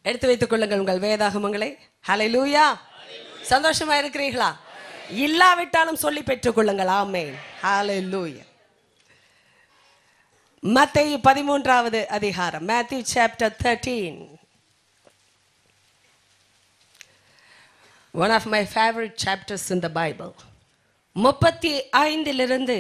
எடுத்து வைத்துக் கொள்ளுங்கள் உங்கள் வேதாகமங்களை. ஹல்லேலூயா. சந்தோஷமா இருக்கிறீர்களா? இல்லாவிட்டாலும் சொல்லி பெற்றுக் கொள்ளுங்கள். ஆமென். ஹல்லேலூயா. மத்தேயு 13வது அதிகாரம். Matthew chapter 13. One of my favorite chapters in the Bible. 35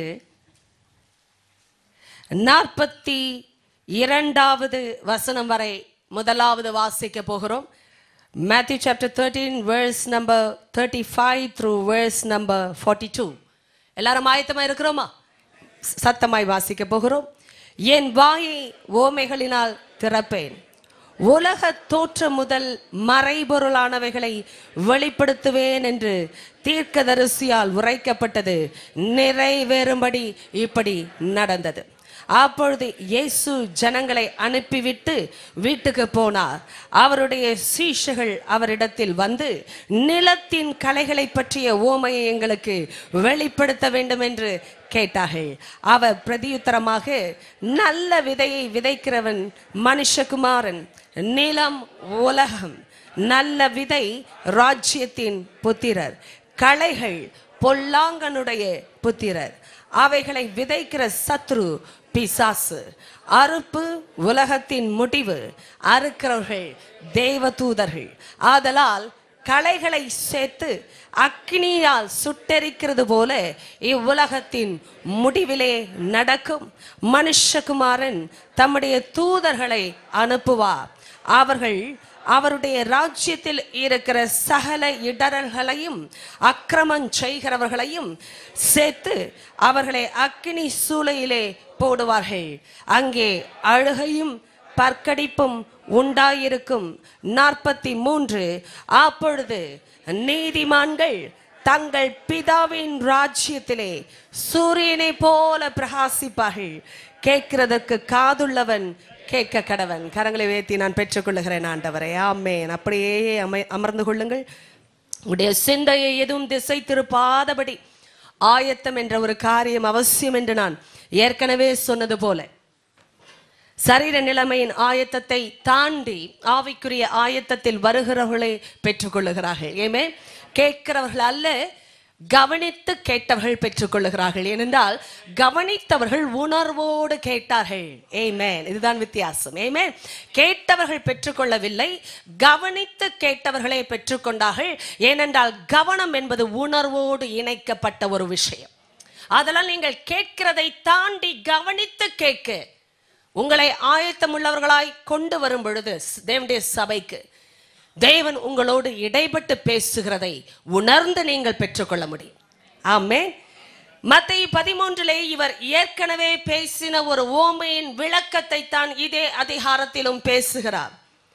42வது வசனம் வரை முதலாவது வாசிக்க போகிறோம். Matthew chapter 13 verse number 35 through verse number 42. எல்லாரும் ஆயத்தமா இருக்கிறோமா? சத்தமாய் வாசிக்க போகிறோம். என் வாயை ஓமைகளினால் திறப்பேன், உலக தோற்றம் முதல் மறைபொருளானவைகளை வெளிப்படுத்துவேன் என்று தீர்க்கதரிசியால் உரைக்கப்பட்டது நிறைவேறும்படி இப்படி நடந்தது. அப்பொழுது இயேசு ஜனங்களை அனுப்பிவிட்டு வீட்டுக்கு போனார். அவருடைய சீஷர்கள் அவரிடத்தில் வந்து, நிலத்தின் களைகளை பற்றிய ஓமையை எங்களுக்கு வெளிப்படுத்த வேண்டும் என்று கேட்டார்கள். அவர் பிரதியுத்தரமாக, நல்ல விதையை விதைக்கிறவன் மனுஷகுமாரன், நிலம் உலகம். நல்ல விதை ராஜ்யத்தின் புத்திரர், களைகள் பொல்லாங்கனுடைய புத்திரர். அவைகளை விதைக்கிற சத்ரு பிசாசு. அறுப்பு உலகத்தின் முடிவு, அறுக்கிறவர்கள் தேவதூதர்கள். ஆதலால் களைகளை சேர்த்து அக்கினியால் சுட்டெரிக்கிறது போல இவ்வுலகத்தின் முடிவிலே நடக்கும். மனுஷகுமாரன் தம்முடைய தூதர்களை அனுப்புவார். அவர்கள் அவருடைய ராஜ்யத்தில் இருக்கிற சகல இடரல்களையும் அக்கிரமம் செய்கிறவர்களையும் சேர்த்து அவர்களை அக்கினி சூளையிலே போடுவார்கள். அங்கே அழுகையும் பற்கடிப்பும் உண்டாயிருக்கும். 43. அப்பொழுது நீதிமான்கள் தங்கள் பிதாவின் ராஜ்யத்திலே சூரியனை போல பிரகாசிப்பார்கள். கேட்கிறதற்கு காதுள்ளவன் கேட்க கடவன். கரங்களை உயர்த்தி நான் பெற்றுக்கொள்ளுகிறேன் ஆண்டவரே. ஆமென். அப்படியே அமர்ந்து கொள்ளுங்கள். உடைய சிந்தையை எதுவும் திசை திருப்பாதபடி ஆயத்தம் என்ற ஒரு காரியம் அவசியம் என்று நான் ஏற்கனவே சொன்னது போல, சரீர நிலைமையின் ஆயத்தத்தை தாண்டி ஆவிக்குரிய ஆயத்தத்தில் வருகிறவர்களை பெற்றுக்கொள்ளுகிறார்கள். ஏமே, கேட்கிறவர்கள் அல்ல, கவனித்து கேட்டவர்கள் பெற்றுக்கொள்ளுகிறார்கள். ஏனென்றால் கவனித்தவர்கள் உணர்வோடு கேட்டார்கள். ஆமென். இதுதான் வித்தியாசம். ஆமென். கேட்டவர்கள் பெற்றுக்கொள்ளவில்லை, கவனித்து கேட்டவர்களே பெற்றுக்கொண்டார்கள். ஏனென்றால் கவனம் என்பது உணர்வோடு இணைக்கப்பட்ட ஒரு விஷயம். அதனால் நீங்கள் கேட்கிறதை தாண்டி கவனித்து கேட்க உங்களை ஆயத்தம் உள்ளவர்களாய் கொண்டு வரும் பொழுது தேவனுடைய சபைக்கு தேவன் உங்களோடு இடைப்பட்டு பேசுகிறதை உணர்ந்து நீங்கள் பெற்றுக்கொள்ள முடியும். ஆமென். மத்தேயு 13 இவர் ஏற்கனவே பேசின ஒரு ஓமையின் விளக்கத்தை தான் இதே அதிகாரத்திலும் பேசுகிறார்.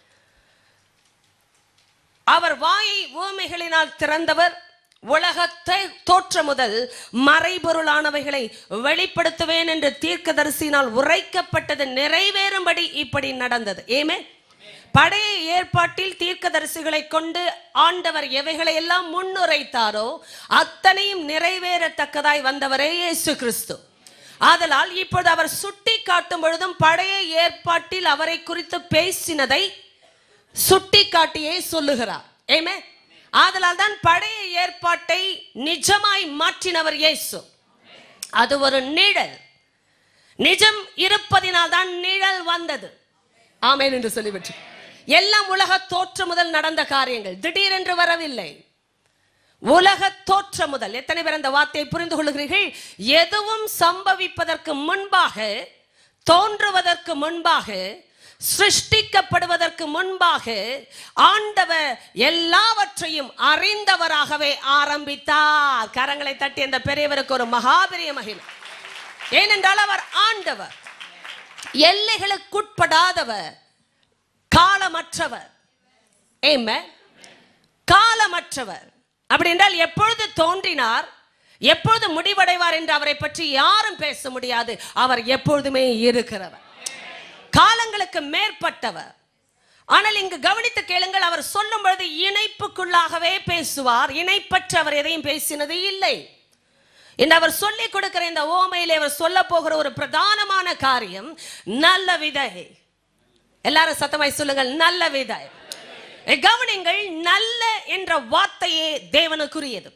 அவர் வாயை ஓமைகளினால் திறந்தவர், உலகத்தை தோற்ற முதல் மறைபொருளானவைகளை வெளிப்படுத்துவேன் என்று தீர்க்கதரிசியினால் உரைக்கப்பட்டது நிறைவேறும்படி இப்படி நடந்தது. ஏமே, பழைய ஏற்பாட்டில் தீர்க்கதரிசிகளை கொண்டு ஆண்டவர் எவைகளை எல்லாம் முன்னுரைத்தாரோ அத்தனையும் நிறைவேறத்தக்கதாய் வந்தவரே இயேசு கிறிஸ்து. ஆதலால் இப்பொழுது அவர் சுட்டி காட்டும் பொழுதும் பழைய ஏற்பாட்டில் அவரை குறித்து பேசினதை சுட்டி காட்டியே சொல்லுகிறார். ஏமே, ஆதலால் தான் பழைய ஏற்பாட்டை நிஜமாய் மாற்றினவர் இயேசு. அது ஒரு நிழல், நிஜம் இருப்பதினால் தான் நிழல் வந்தது. ஆமென் என்று சொல்லிவிட்டு எல்லாம் உலக தோற்றம் முதல் நடந்த காரியங்கள், திடீரென்று வரவில்லை. உலக தோற்றம் முதல். எத்தனை பேர் அந்த வார்த்தையை புரிந்து கொள்கிறீர்கள்? எதுவும் சம்பவிப்பதற்கு முன்பாக, தோன்றுவதற்கு முன்பாக, சிருஷ்டிக்கப்படுவதற்கு முன்பாக ஆண்டவர் எல்லாவற்றையும் அறிந்தவராகவே ஆரம்பித்தார். கரங்களை தட்டி அந்த பெரியவருக்கு ஒரு மகாபெரிய மகிமை. ஏனென்றால் அவர் ஆண்டவர், எல்லைகளுக்குட்படாதவர், காலமற்றவர். ஆமென். காலமற்றவர். அப்படி என்றால் எப்பொழுது தோன்றினார், எப்பொழுது முடிவடைவார் என்று அவரை பற்றி யாரும் பேச முடியாது. அவர் எப்பொழுதுமே இருக்கிறவர், காலங்களுக்கு மேற்பட்டவர். ஆனால் இங்கு கவனித்து கேளுங்கள், அவர் சொல்லும் பொழுது இணைப்புக்குள்ளாகவே பேசுவார். இணைப்பற்ற அவர் எதையும் பேசினது இல்லை. என்று அவர் சொல்லிக் கொடுக்கிற இந்த ஓமையிலே அவர் சொல்ல போகிற ஒரு பிரதானமான காரியம் நல்ல விதை. எல்லாரும் சத்தமாய் சொல்லுங்கள், நல்ல விதை. கவனிங்கள், நல்ல என்ற வார்த்தையே தேவனுக்குரியது.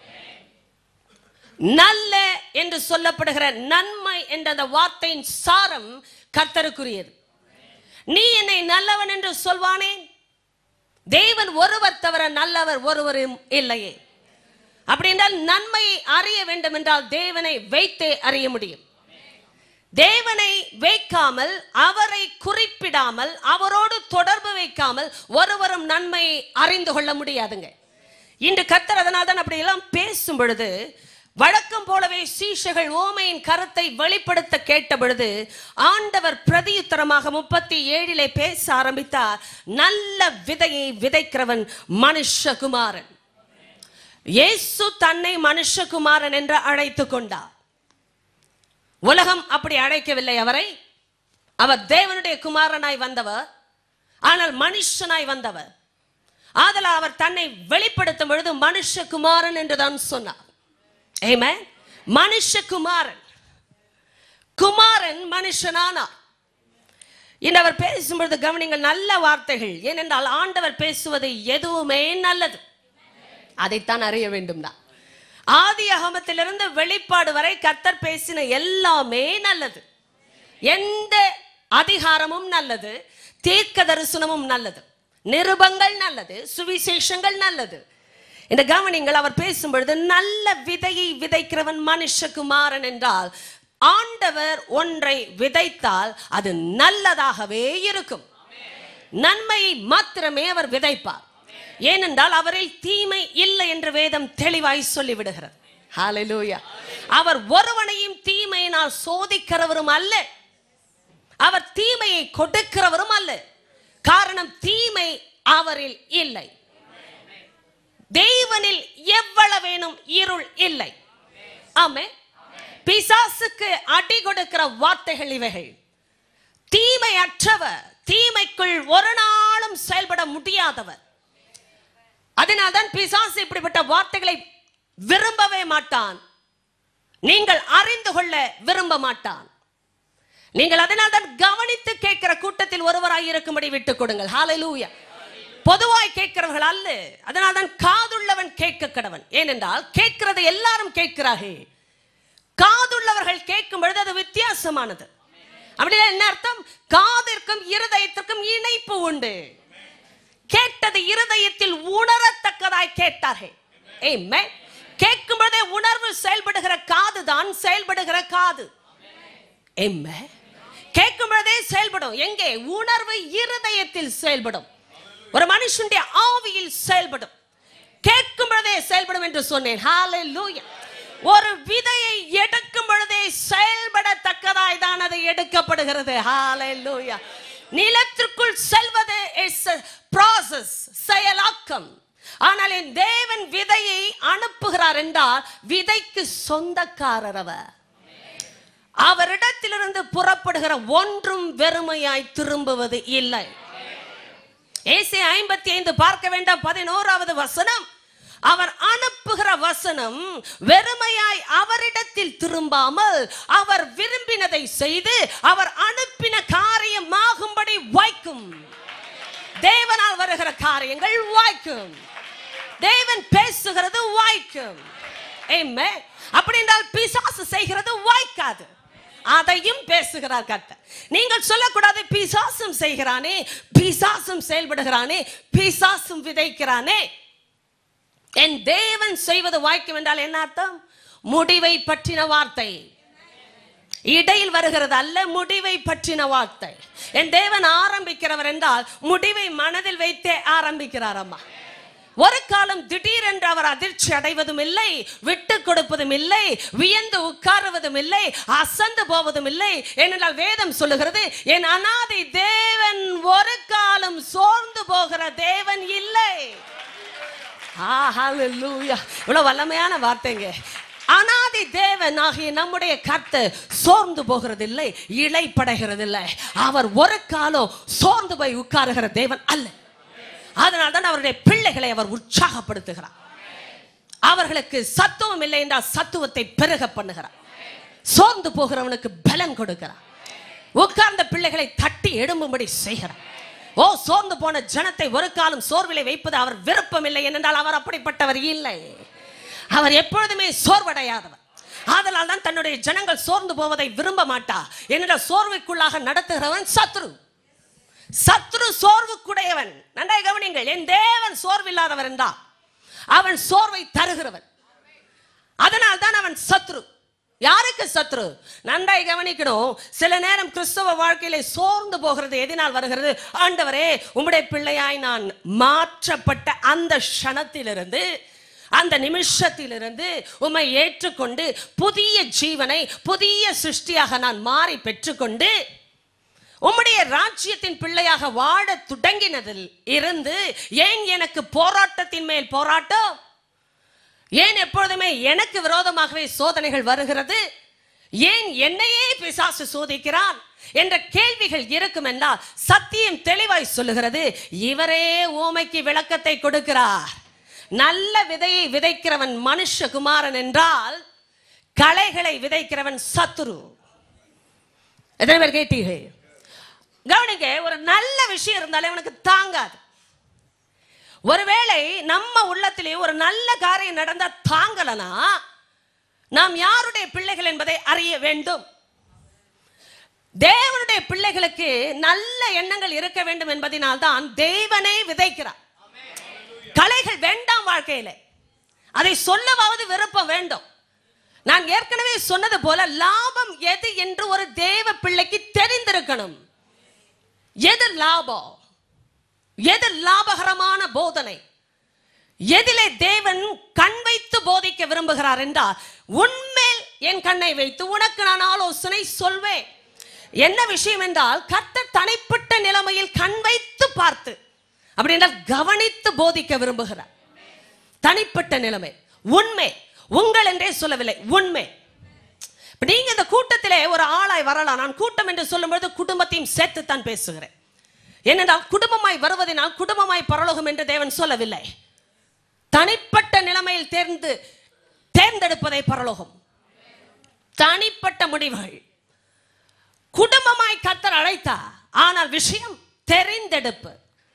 நல்ல என்று சொல்லப்படுகிற நன்மை என்ற அந்த வார்த்தையின் சாரம் கர்த்தருக்குரியது. நீ என்னை நல்லவன் என்று சொல்வானே? தேவன் ஒருவர் தவிர நல்லவர் ஒருவரும் இல்லையே. அப்படி என்றால் நன்மையை அறிய வேண்டும் என்றால் தேவனை வைத்தே அறிய முடியும். தேவனை வைக்காமல், அவரை குறிப்பிடாமல், அவரோடு தொடர்பு வைக்காமல் ஒருவரும் நன்மையை அறிந்து கொள்ள முடியாதுங்க. இன்று கர்த்தர் அதனால் தான் அப்படி எல்லாம் பேசும் பொழுது, வழக்கம் போலவே சீஷர்கள் ஓமையின் கருத்தை வெளிப்படுத்த கேட்ட பொழுது ஆண்டவர் பிரதியுத்தரமாக 37 பேச ஆரம்பித்தார். நல்ல விதையை விதைக்கிறவன் மனுஷகுமாரன். இயேசு தன்னை மனுஷகுமாரன் என்று அழைத்துக் கொண்டார். உலகம் அப்படி அழைக்கவில்லை அவரை. அவர் தேவனுடைய குமாரனாய் வந்தவர், ஆனால் மனுஷனாய் வந்தவர். ஆதலால் அவர் தன்னை வெளிப்படுத்தும் பொழுது மனுஷகுமாரன் என்றுதான் சொன்னார். ஆமென். மனுஷகுமாரன், குமாரன் மனுஷனானார். இன்று அவர் பேசும்பொழுது கவனிங்கள், நல்ல வார்த்தைகள். ஏனென்றால் ஆண்டவர் பேசுவது எதுவுமே நல்லது. அதைத்தான் அறிய வேண்டும் தான். ஆதி அகமத்திலிருந்து வெளிப்பாடு வரை கர்த்தர் பேசின எல்லாமே நல்லது. எந்த அதிகாரமும் நல்லது, தீர்க்க தரிசனமும் நல்லது, நிருபங்கள் நல்லது, சுவிசேஷங்கள் நல்லது. இந்த கவனிங்கள், அவர் பேசும்பொழுது நல்ல விதையை விதைக்கிறவன் மனுஷகுமாரன் என்றால் ஆண்டவர் ஒன்றை விதைத்தால் அது நல்லதாகவே இருக்கும். நன்மையை மாத்திரமே அவர் விதைப்பார். ஏனென்றால் அவரில் தீமை இல்லை என்று வேதம் தெளிவாய் சொல்லிவிடுகிறது. ஹல்லேலூயா. அவர் ஒருவனையும் தீமையினால் சோதிக்கிறவரும் அல்ல, அவர் தீமையை கொடுக்கிறவரும் அல்ல. காரணம், தீமை அவரில் இல்லை. தேவனில் எவ்வளவேனும் இருள் இல்லை. ஆமென். பிசாசுக்கு அடி கொடுக்கிற வார்த்தைகள் இவைகள். தீமையற்றவர், தீமைக்குள் ஒரு நாளும் செயல்பட முடியாதவர். அதனால்தான் பிசாசு இப்படிப்பட்ட வார்த்தைகளை விரும்பவே மாட்டான். நீங்கள் அறிந்து கொள்ள விரும்ப மாட்டான். நீங்கள் அதனால்தான் கவனித்து கேட்கிற கூட்டத்தில் ஒருவராய் இருக்கும்படி விட்டுக் கொடுங்கள். ஹல்லேலூயா. பொதுவாய் கேட்கிறவர்கள் அல்ல. அதனால்தான் காதுள்ளவன் கேட்க கடவன். ஏனென்றால் கேட்கிறதை எல்லாரும் கேட்கிறார்கள். காதுள்ளவர்கள் கேட்கும் பொழுது அது வித்தியாசமானது. அப்படின்னா என்ன அர்த்தம்? காதிற்கும் இருதயத்திற்கும் இணைப்பு உண்டு. கேட்டது இருதயத்தில் உணரத்தக்கதாய் கேட்டார்கள். ஆமென். கேட்கும் பொழுதே உணர்வு செயல்படுகிற காது தான் செயல்படுகிற காது. ஆமென். கேட்கும் பொழுதே செயல்படும். எங்கே? உணர்வு இருதயத்தில் செயல்படும். ஒரு மனுஷனுடைய ஆவியில் செயல்படும். கேட்கும் பொழுதே செயல்படும் என்று சொன்னேன். ஹல்லேலூயா. ஒரு விதையை எடுக்கும் பொழுதே செயல்படத்தக்கதாய் தான் அது எடுக்கப்படுகிறது. ஹல்லேலூயா. நிலத்திற்குள் செல்வது இஸ் a process, செயலாக்கம். ஆனால் என் தேவன் விதையை அனுப்புகிறார் என்றால் விதைக்கு சொந்தக்காரர் அவர். அவரிடத்திலிருந்து புறப்படுகிற ஒன்றும் வெறுமையாய் திரும்புவது இல்லை. ஏசாயா 55 பார்க்க வேண்டாம், 11வது வசனம். அவர் அனுப்புகிற வசனம் வெறுமையாய் அவரிடத்தில் திரும்பாமல் அவர் விரும்பினதை செய்து அவர் அனுப்பின காரியம் ஆகும்படி வாய்க்கும். தேவனால் வருகிற காரியங்கள் வாய்க்கும். தேவன் பேசுகிறது வாய்க்கும். ஆமென். அப்படி என்றால் பிசாசு செய்கிறது வாய்க்காது. அதையும் பேசுகிறார் கர்த்தர். நீங்கள் சொல்லக்கூடாது பிசாசும் செய்கிறானே, பிசாசும் செயல்படுகிறானே, பிசாசும் விதைக்கிறானே. என் தேவன் செய்வது வாய்க்கும் என்றால் என்ன அர்த்தம்? முடிவை பற்றின வார்த்தை. இடையில் வருகிறது அல்ல, முடிவை பற்றின வார்த்தை. என் தேவன் ஆரம்பிக்கிறவர் என்றால் முடிவை மனதில் வைத்தே ஆரம்பிக்கிறார். அம்மா, ஒரு காலம் திடீரென்று அவர் அதிர்ச்சி அடைவதும் இல்லை, விட்டு கொடுப்பதும் இல்லை, வியந்து உட்காருவதும் இல்லை, அசந்து போவதும் இல்லை. ஏனென்றால் வேதம் சொல்லுகிறது, என் அநாதி தேவன் ஒரு காலம் சோர்ந்து போகிற தேவன் இல்லை. ஹல்லேலூயா. இவ்வளவு வல்லமையான வார்த்தைங்க. அநாதி தேவன் ஆகிய நம்முடைய கர்த்தர் சோர்ந்து போகிறதில்லை, இளைப்படைகிறதில்லை. அவர் ஒரு காலம் சோர்ந்து போய் உட்காருகிற தேவன் அல்ல. அதனால்தான் அவருடைய பிள்ளைகளை அவர் உற்சாகப்படுத்துகிறார். அவர்களுக்கு சத்துவம் இல்லை என்றால் சத்துவத்தை பெருக பண்ணுகிறார். சோர்ந்து போகிறவனுக்கு பலன் கொடுக்கிறார். உட்கார்ந்த பிள்ளைகளை தட்டி எழும்பும்படி செய்கிறார். ஓ, சோர்ந்து போன ஜனத்தை ஒரு காலம் சோர்விலை வைப்பது அவர் விருப்பம் இல்லை. ஏனென்றால் அவர் அப்படிப்பட்டவர் இல்லை. அவர் எப்பொழுதுமே சோர்வடையாதவர். ஆதலால் தான் தன்னுடைய ஜனங்கள் சோர்ந்து போவதை விரும்ப மாட்டார். ஏனென்றால் சோர்வுக்குள்ளாக நடத்துகிறவன் சத்ரு. சத்ரு சோர்வுக்குடையவன். நன்றாய் கவனிங்கள். என் தேவன் சோர்வில்லாதவர் என்றால் அவன் சோர்வை தருகிறவன். அதனால் தான் அவன் சத்ரு. யாருக்கு சத்ரு? நன்றாய் கவனிக்கணும். சில நேரம் கிறிஸ்தவ வாழ்க்கையிலே சோர்ந்து போகிறது எதனால் வருகிறது? ஆண்டவரே, உம்முடைய பிள்ளையாய் நான் மாற்றப்பட்ட அந்த க்ஷணத்திலிருந்து, அந்த நிமிஷத்திலிருந்து உம்மை ஏற்றுக்கொண்டு புதிய ஜீவனை, புதிய சிருஷ்டியாக நான் மாறி பெற்றுக்கொண்டு உம்முடைய ராஜ்யத்தின் பிள்ளையாக வாழ தொடங்கினதில் இருந்து ஏன் எனக்கு போராட்டத்தின் மேல் போராட்டம்? ஏன் எப்பொழுதுமே எனக்கு விரோதமாகவே சோதனைகள் வருகிறது? ஏன் என்னையே பிசாசு சோதிக்கிறான் என்ற கேள்விகள் இருக்கும் என்றால் சத்தியம் தெளிவாய் சொல்லுகிறது, இவரே ஊமைக்கு விளக்கத்தை கொடுக்கிறார். நல்ல விதையை விதைக்கிறவன் மனுஷகுமாரன் என்றால் களைகளை விதைக்கிறவன் சத்துரு. எத்தனை பேர் கேட்டீர்கள்? கவனிங்க, ஒரு நல்ல விஷயம் இருந்தாலே அவனுக்கு தாங்காது. ஒருவேளை நம்ம உள்ளத்திலே ஒரு நல்ல காரியம் நடந்தா தாங்கலனா நாம் யாருடைய பிள்ளைகள் என்பதை அறிய வேண்டும். தேவனுடைய பிள்ளைகளுக்கு நல்ல எண்ணங்கள் இருக்க வேண்டும் என்பதனால் தான் தேவனே விதைக்கிறார். களைகள் வேண்டாம் வாழ்க்கையில, அதை சொல்லவாவது விருப்பம் வேண்டும். நான் ஏற்கனவே சொன்னது போல லாபம் எது என்று ஒரு தேவ பிள்ளைக்கு தெரிந்திருக்கணும். எது லாபம், எது லாபகரமான போதனை, எதிலே தேவன் கண் வைத்து போதிக்க விரும்புகிறார் என்றால் உன்மேல் என் கண்ணை வைத்து உனக்கு நான் ஆலோசனை சொல்வேன். என்ன விஷயம் என்றால் கர்த்தர் தனிப்பட்ட நிலைமையில் கண் வைத்து பார்த்து அப்படி என்றால் கவனித்து போதிக்க விரும்புகிறார். தனிப்பட்ட நிலைமை, உண்மை, உங்கள் என்றே சொல்லவில்லை, உண்மை. நீங்க இந்த கூட்டத்திலே ஒரு ஆளாய் வரலாம். நான் கூட்டம் என்று சொல்லும்போது குடும்பத்தையும் சேர்த்து தான் பேசுகிறேன். ஏனென்றால் குடும்பமாய் வருவதனால் குடும்பமாய் பரலோகம் என்று தேவன் சொல்லவில்லை. தனிப்பட்ட நிலைமையில் தேர்ந்தெடுப்பதை பரலோகம். தனிப்பட்ட முடிவுகள். குடும்பமாய் கர்த்தர் அழைத்தார், ஆனால் விஷயம் தெரிந்தெடுப்பு.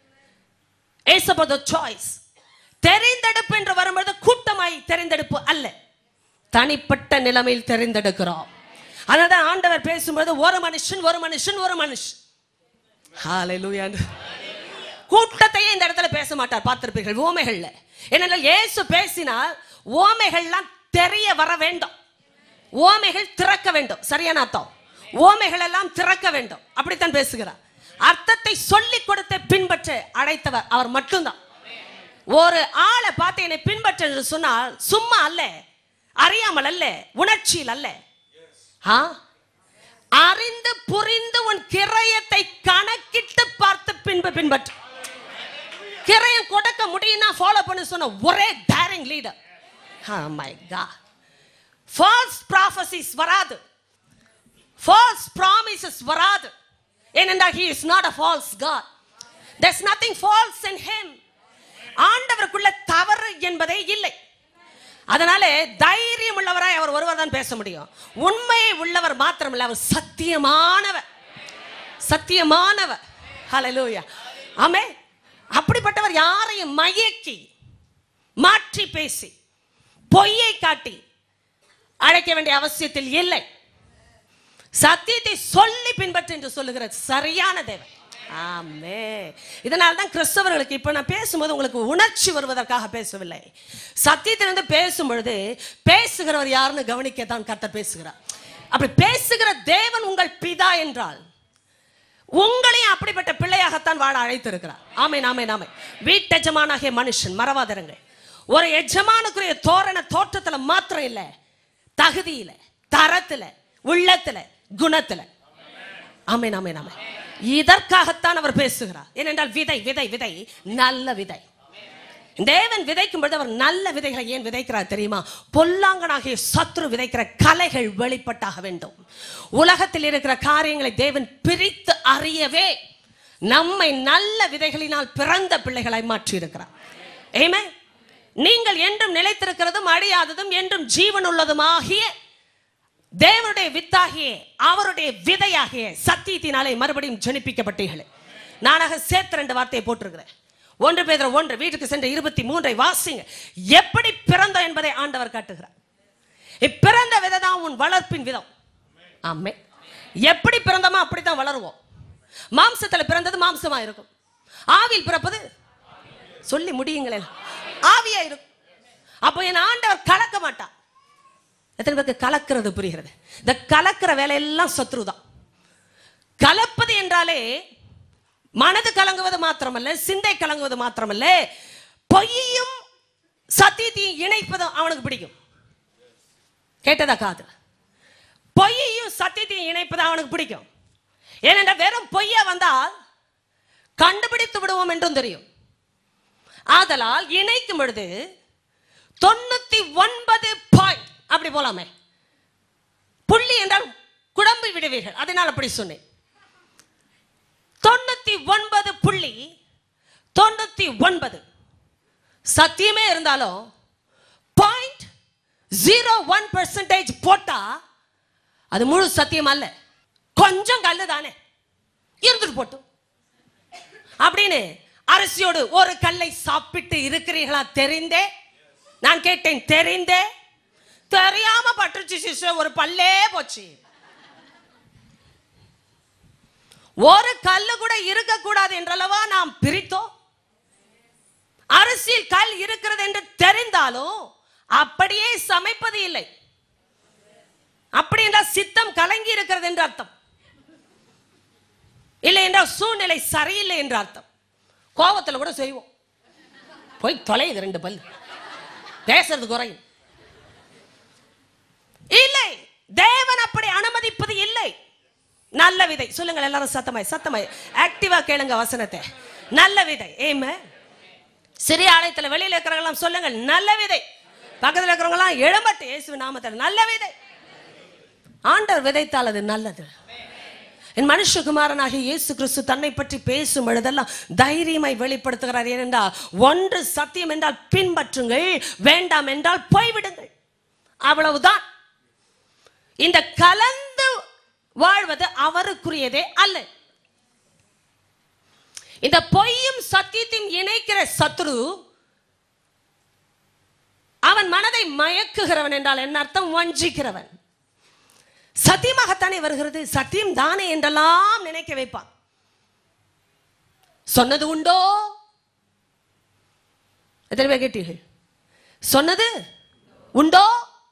It's about the choice. தெரிந்தெடுப்பு என்று வரும்போது கூட்டமாய் தெரிந்தெடுப்பு அல்ல, தனிப்பட்ட நிலைமையில் தெரிந்தெடுக்கிறோம். அதனால ஆண்டவர் பேசும்போது ஒரு மனுஷன் ஒரு மனுஷன் ஒரு மனுஷன். ஹalleluya. கூட்டத்தையே இந்த இடத்துல பேச மாட்டார், பார்த்திருப்பீர்கள் ஓமைகள்ல. ஏனென்றால் இயேசு பேசினால் ஓமைகள்லாம் தெரிய வர வேண்டும், ஓமைகள் திறக்க வேண்டும். சரியான அர்த்தம், ஓமைகள் எல்லாம் திறக்க வேண்டும். அப்படித்தான் பேசுகிறார். அர்த்தத்தை சொல்லிக் கொடுத்து பின்பற்ற அழைத்தவர் அவர் மட்டும்தான். ஒரு ஆளை பார்த்து என்னை பின்பற்ற என்று சொன்னால் சும்மா அல்ல, அறியாமல் அல்ல, உணர்ச்சியில் அல்ல, அறிந்து புரிந்து உன் கிரயத்தை கணக்கிட்டு பார்த்து பின்பு பின்பற்ற. கிரயம் கொடுக்க முடியும்னா ஃபாலோ பண்ண சொன்ன ஒரே daring leader. My God, false prophecies வராது, ஃபால்ஸ் ப்ராமிசஸ் வராது. ஏனென்றால் he is not a false God. There's nothing false in him. ஆண்டவருக்குள்ள தவறு என்பதே இல்லை. அதனால தைரியம் உள்ளவராய் அவர் ஒருவர் தான் பேச முடியும். உண்மையை உள்ளவர் மாத்திரமல்ல, அவர் சத்தியமானவர், சத்தியமானவர். ஹல்லேலூயா, ஆமென். அப்படிப்பட்டவர் யாரையும் மயக்கி மாற்றி பேசி பொய்யை காட்டி அழைக்க வேண்டிய அவசியத்தில் இல்லை. சத்தியத்தை சொல்லி பின்பற்று என்று சொல்லுகிற சரியான தேவன். ஆமென். இதனால தான் கிறிஸ்தவர்களுக்கு இப்ப நான் பேசும்போது உங்களுக்கு உணர்ச்சி வருவதற்காக பேசவில்லை. சத்தியத்திலிருந்து பேசும்பொழுது பேசுகிறவர் யாருன்னு கவனிக்கத்தான் கர்த்தர் பேசுகிறார். அப்படி பேசுகிற தேவன் உங்கள் பிதா என்றால் உங்களையும் அப்படிப்பட்ட பிள்ளையாகத்தான் வாழ அழைத்திருக்கிறார். ஆமென், ஆமென், ஆமென். வீட்டெஜமானாகிய மனுஷன் மறவாதருங்க, ஒரு எஜமானுக்குரிய தோற்றத்துல மாத்திரம் இல்ல, தகுதியில, தரத்துல, உள்ளத்துல, குணத்துல. ஆமென், ஆமென், ஆமென். இதற்காகத்தான் அவர் பேசுகிறார். ஏனென்றால் விதை விதை விதை நல்ல விதை. தேவன் விதைக்கும் பொழுது அவர் நல்ல விதைகளை ஏன் விதைக்கிறார் தெரியுமா? பொல்லாங்கனாகிய சத்ரு விதைக்கிற கலைகள் வெளிப்பட்டாக வேண்டும். உலகத்தில் இருக்கிற காரியங்களை தேவன் பிரித்து அறியவே நம்மை நல்ல விதைகளினால் பிறந்த பிள்ளைகளாய் மாற்றி இருக்கிறார். ஆமென். நீங்கள் என்றும் நிலைத்திருக்கிறதும் அழியாததும் என்றும் ஜீவன் உள்ளதுமாகிய தேவனுடைய வித்தாகிய அவருடைய விதையாகிய சத்தியத்தினாலே மறுபடியும் ஜனிப்பிக்கப்பட்டீர்கள். நானாக சேர்த்து 2 வார்த்தையை போட்டிருக்கிறேன். 1 பேதுரு 1 வீட்டுக்கு சென்ற 23 வாசிங்க. எப்படி பிறந்தோம் என்பதை ஆண்டவர் காட்டுகிறார். பிறந்த விதம் தான் உன் வளர்ப்பின் விதம். ஆமே. எப்படி பிறந்தோமோ அப்படித்தான் வளருவோம். மாம்சத்துல பிறந்தது மாம்சமா இருக்கும், ஆவியில் பிறப்பது சொல்லி முடியுங்களே ஆவியா இருக்கும். அப்போ என் ஆண்டவர் கலக்க மாட்டார். எத்தனை பேருக்கு கலக்கிறது புரிகிறது? இந்த கலக்கிற வேலையெல்லாம் சத்ருதான். கலப்பது என்றாலே மனது கலங்குவது மாத்திரமல்ல, சிந்தை கலங்குவது மாத்திரமல்ல, பொய்யும் சத்தியத்தையும் இணைப்பதும் அவனுக்கு பிடிக்கும். கேட்டதா காது? பொய்யையும் சத்தியத்தையும் இணைப்பது அவனுக்கு பிடிக்கும். ஏனென்றால் வெறும் பொய்யா வந்தால் கண்டுபிடித்து விடுவோம் என்றும் தெரியும். ஆதலால் இணைக்கும் பொழுது 99 பாயிண்ட் அப்படி போலாமே. புள்ளி என்றால் குழம்பி விடுவீர்கள், அதனால் அப்படி சொன்னேன். 99 புள்ளி 99 சத்தியமே இருந்தாலும் 0.01% போட்டா அது முழு சத்தியம் அல்ல, கொஞ்சம் கல்லு தானே, இருந்துட்டு போட்டும் அப்படின்னு. அரிசியோடு ஒரு கல்லை சாப்பிட்டு இருக்கிறீர்களா? தெரிந்தே நான் கேட்டேன். தெரிந்தே? தெரியாம பட்டுச்சு சிஸ்டர், ஒரு பல்லே போச்சு. ஒரு கல்லு கூட இருக்க கூடாது என்றல்லவா நாம் பிரித்தோம். அரிசியில் கல் இருக்கிறது என்று தெரிந்தாலும் அப்படியே சமைப்பது இல்லை. அப்படி என்றால் சித்தம் கலங்கி இருக்கிறது என்று அர்த்தம், இல்லை என்றால் சூழ்நிலை சரியில்லை என்று அர்த்தம். கோபத்தில் கூட செய்வோம், போய் தொலையுது 2 பல், பேசுறது குறையும். இல்லை, தேவன் அப்படி அனுமதிப்பது இல்லை. நல்ல விதை சொல்லுங்கள் எல்லாரும், சத்தமாய் சத்தமாய் ஆக்டிவா கேளுங்க வசனத்தை. நல்ல விதை. ஏமே சிறிய ஆலயத்தில் வெளியில் இருக்கிறவங்க சொல்லுங்கள் நல்ல விதை. பக்கத்தில் இருக்கிறவங்க எல்லாம் எழும்பட்டு இயேசு நாமத்தில் நல்ல விதை. ஆண்டவர் விதைத்தால் அது நல்லது. என் மனுஷகுமாரனாகிய இயேசு கிறிஸ்து தன்னை பற்றி பேசும் பொழுதெல்லாம் தைரியமாய் வெளிப்படுத்துகிறார். ஏனென்றால் ஒன்று சத்தியம் என்றால் பின்பற்றுங்கள், வேண்டாம் என்றால் போய்விடுங்கள், அவ்வளவுதான். இந்த கலந்து வாழ்வது அவருக்குரியதே அல்ல. இந்த பொய்யும் சத்தியத்தையும் இணைக்கிற சத்ரு அவன் மனதை மயக்குகிறவன் என்றால் என்ன அர்த்தம்? வஞ்சிக்கிறவன். சத்தியமாகத்தானே வருகிறது, சத்தியம் தானே என்றெல்லாம் நினைக்க வைப்பான். சொன்னது உண்டோ? எத்தனை பேர் கேட்டீர்கள்? சொன்னது உண்டோ?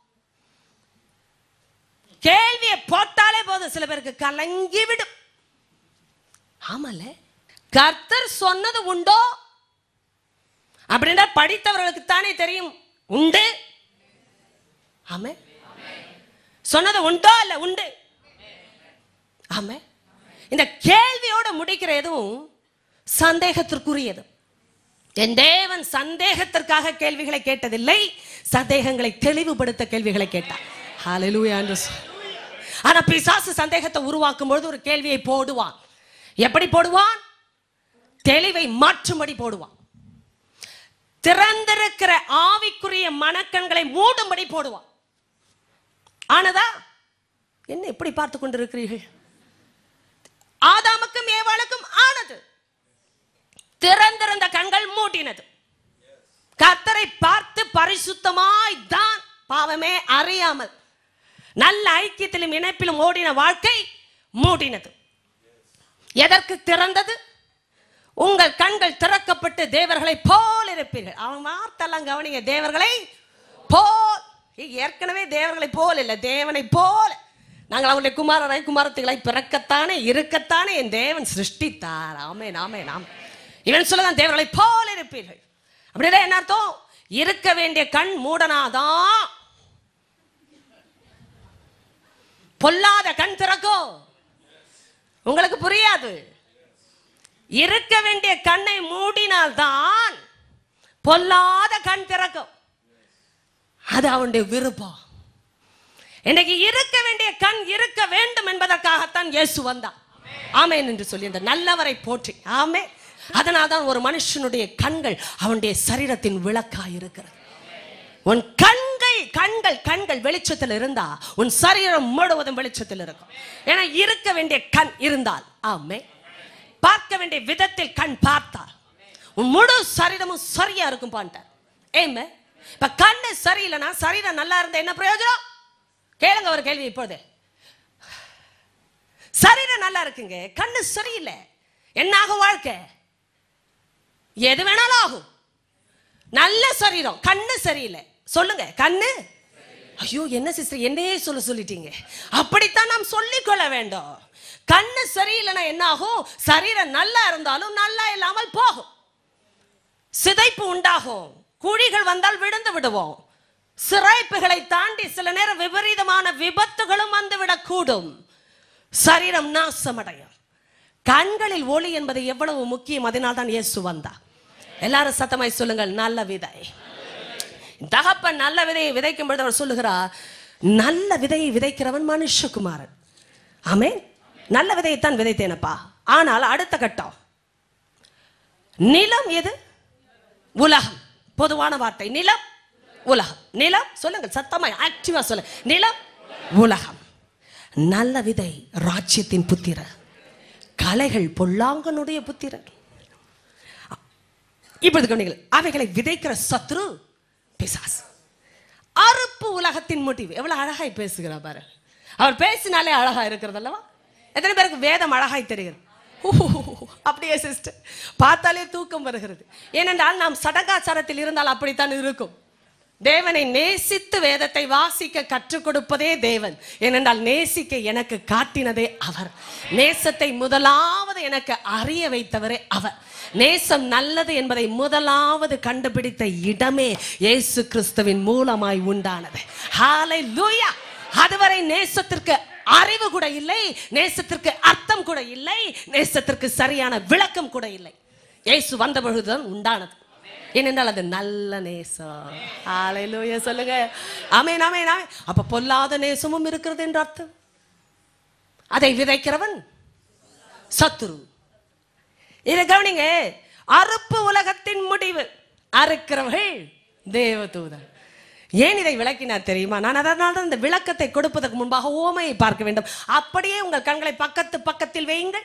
கேள்வியை போட்டாலே போதும், சில பேருக்கு கலங்கி விடும். ஆமல்ல, கர்த்தர் சொன்னது உண்டோ அப்படின்னா படித்தவர்களுக்கு தானே தெரியும் உண்டு. ஆமே, சொன்னது உண்டோ இல்ல உண்டு. ஆமே, இந்த கேள்வியோட முடிக்கிற எதுவும் சந்தேகத்திற்குரியது. என் தேவன் சந்தேகத்திற்காக கேள்விகளை கேட்டதில்லை, சந்தேகங்களை தெளிவுபடுத்த கேள்விகளை கேட்டார். ஹல்லேலூயா. ஆனா பிசாசு சந்தேகத்தை உருவாக்கும் பொழுது ஒரு கேள்வியை போடுவான். எப்படி போடுவான்? தெளிவை மாற்றும்படி போடுவான். திறந்திருக்கிற ஆவிக்குரிய மனக்கண்களை மூடும்படி போடுவான். ஆனதா? என்ன எப்படி பார்த்து கொண்டிருக்கிறீர்கள்? ஆதாமுக்கும் ஏவாளுக்கும் ஆனது. திறந்திருந்த கண்கள் மூடினது. கர்த்தரை பார்த்து பரிசுத்தமாய் தான், பாவமே அறியாமல் நல்ல ஐக்கியத்திலும் இணைப்பிலும் ஓடின வாழ்க்கை மூடினது. எதற்கு திறந்தது? உங்கள் கண்கள் திறக்கப்பட்டு தேவர்களை போல் இருப்பீர்கள். அவன் வார்த்தைலாம் கவனிங்க, தேவர்களை போல். ஏற்கனவே தேவர்களை போல் இல்லை, தேவனை போல. நாங்கள் அவருடைய குமாரரை குமாரத்திகளை பிறக்கத்தானே இருக்கத்தானே என் தேவன் சிருஷ்டித்தார். ஆமே நாமே நாம் இவன் சொல்லதான் தேவர்களை போல் இருப்பீர்கள். அப்படின்னா என்ன அர்த்தம்? இருக்க வேண்டிய கண் மூடனாதான் பொல்லாத கண் திறக்கும். உங்களுக்கு புரியாது. இருக்க வேண்டிய கண்ணை மூடினால்தான் பொல்லாத கண் திறக்கும். அது அவனுடைய விருப்பம். இன்னைக்கு இருக்க வேண்டிய கண் இருக்க வேண்டும் என்பதற்காகத்தான் இயேசு வந்தார். ஆமென் என்று சொல்லி அந்த நல்லவரை போற்றி. ஆமே. அதனால்தான் ஒரு மனுஷனுடைய கண்கள் அவனுடைய சரீரத்தின் விளக்காய் இருக்கிறது. உன் கண்கள் கண்கள் கண்கள் வெளிச்சத்தில் இருந்தா உன் சரீரம் முழுவதும் வெளிச்சத்தில் இருக்கும். ஏன்னா இருக்க வேண்டிய கண் இருந்தால். ஆமே. பார்க்க வேண்டிய விதத்தில் கண் பார்த்தால் உன் முழு சரீரமும் சரியா இருக்கும் பாண்டார். ஏமே இப்ப கண்ணு சரியில்லைன்னா சரீரம் நல்லா இருந்தா என்ன பிரயோஜனம்? கேளுங்க ஒரு கேள்வி. இப்போது சரீரம் நல்லா இருக்குங்க, கண்ணு சரியில்லை, என்ன ஆகும் வாழ்க்கை? எது வேணாலும் ஆகும். நல்ல சரீரம், கண்ணு சரியில்லை, சொல்லுங்க கண்ணு. ஐயோ என்ன சிஸ்டர் என்னையே சொல்லிட்டீங்க. அப்படித்தான் நாம் சொல்லிக்கொள்ள வேண்டும். கண்ணு சரியில்லைன்னா என்ன ஆகும்? சரீரம் நல்லா இருந்தாலும் நல்லா இல்லாமல் போகும், சிதைப்பு உண்டாகும், குழிகள் வந்தால் விழுந்து விடுவோம், சிறைப்புகளை தாண்டி சில நேரம் விபரீதமான விபத்துகளும் வந்துவிடக் கூடும், சரீரம் நாசமடையும். கண்களில் ஒளி என்பது எவ்வளவு முக்கியம், அதனால் தான் இயேசு வந்தார். எல்லாரும் சத்தமாய் சொல்லுங்கள், நல்ல விதை. தகப்பன் நல்ல விதையை விதைக்கும் பொழுது அவர் சொல்லுகிறார், நல்ல விதையை விதைக்கிறவன் மனுஷகுமாரன். ஆமென். நல்ல விதையைத்தான் விதைத்தேனப்பா. ஆனால் அடுத்த கட்டம், நிலம் எது? உலகம். பொதுவான வார்த்தை நிலம் உலகம். நிலம் சொல்லுங்கள் சத்தமாய் ஆக்டிவா சொல்ல, நிலம் உலகம். நல்ல விதை ராஜ்யத்தின் புத்திரர், கலைகள் பொல்லாங்கனுடைய புத்திரர். இப்பொழுது கவனிங்கள், அவைகளை விதைக்கிற சத்ரு பிசாசு. அறுப்பு உலகத்தின் முடிவு. எவ்வளவு அழகாய் பேசுகிறார் பாரு. அவர் பேசினாலே அழகா இருக்கிறது அல்லவா? எத்தனை பேருக்கு வேதம் அழகாய் தெரிகிறது? அப்படியே சிஸ்டர் பார்த்தாலே தூக்கம் வருகிறது. ஏனென்றால் நாம் சடங்காச்சாரத்தில் இருந்தால் அப்படித்தான் இருக்கும். தேவனை நேசித்து வேதத்தை வாசிக்க கற்றுக் கொடுப்பதே தேவன். ஏனென்றால் நேசிக்க எனக்கு காட்டினதே அவர். நேசத்தை முதலாவது எனக்கு அறிய வைத்தவரே அவர். நேசம் நல்லது என்பதை முதலாவது கண்டுபிடித்த இடமே இயேசு கிறிஸ்துவின் மூலமாய் உண்டானது. ஹல்லேலூயா. அதுவரை நேசத்திற்கு அறிவு கூட இல்லை, நேசத்திற்கு அர்த்தம் கூட இல்லை, நேசத்திற்கு சரியான விளக்கம் கூட இல்லை. இயேசு வந்த பொழுதுதான் உண்டானது. ஏனென்றால் அது நல்ல நேசம். ஹல்லேலூயா சொல்லுங்க. ஆமென் ஆமென் ஆமென். அப்ப பொல்லாத நேசமும் இருக்கிறது என்று அர்த்தம். அதை விதைக்கிறவன் சத்துரு. இதை கவனிங்க, அறுப்பு உலகத்தின் முடிவு, அறுக்கிறவர்கள் தேவதூதன். ஏன் இதை விளக்கினார் தெரியுமா? நான் அதனால தான் இந்த விளக்கத்தை கொடுப்பதற்கு முன்பாக ஓமையை பார்க்க வேண்டும். அப்படியே உங்கள் கண்களை பக்கத்தில் வையுங்கள்.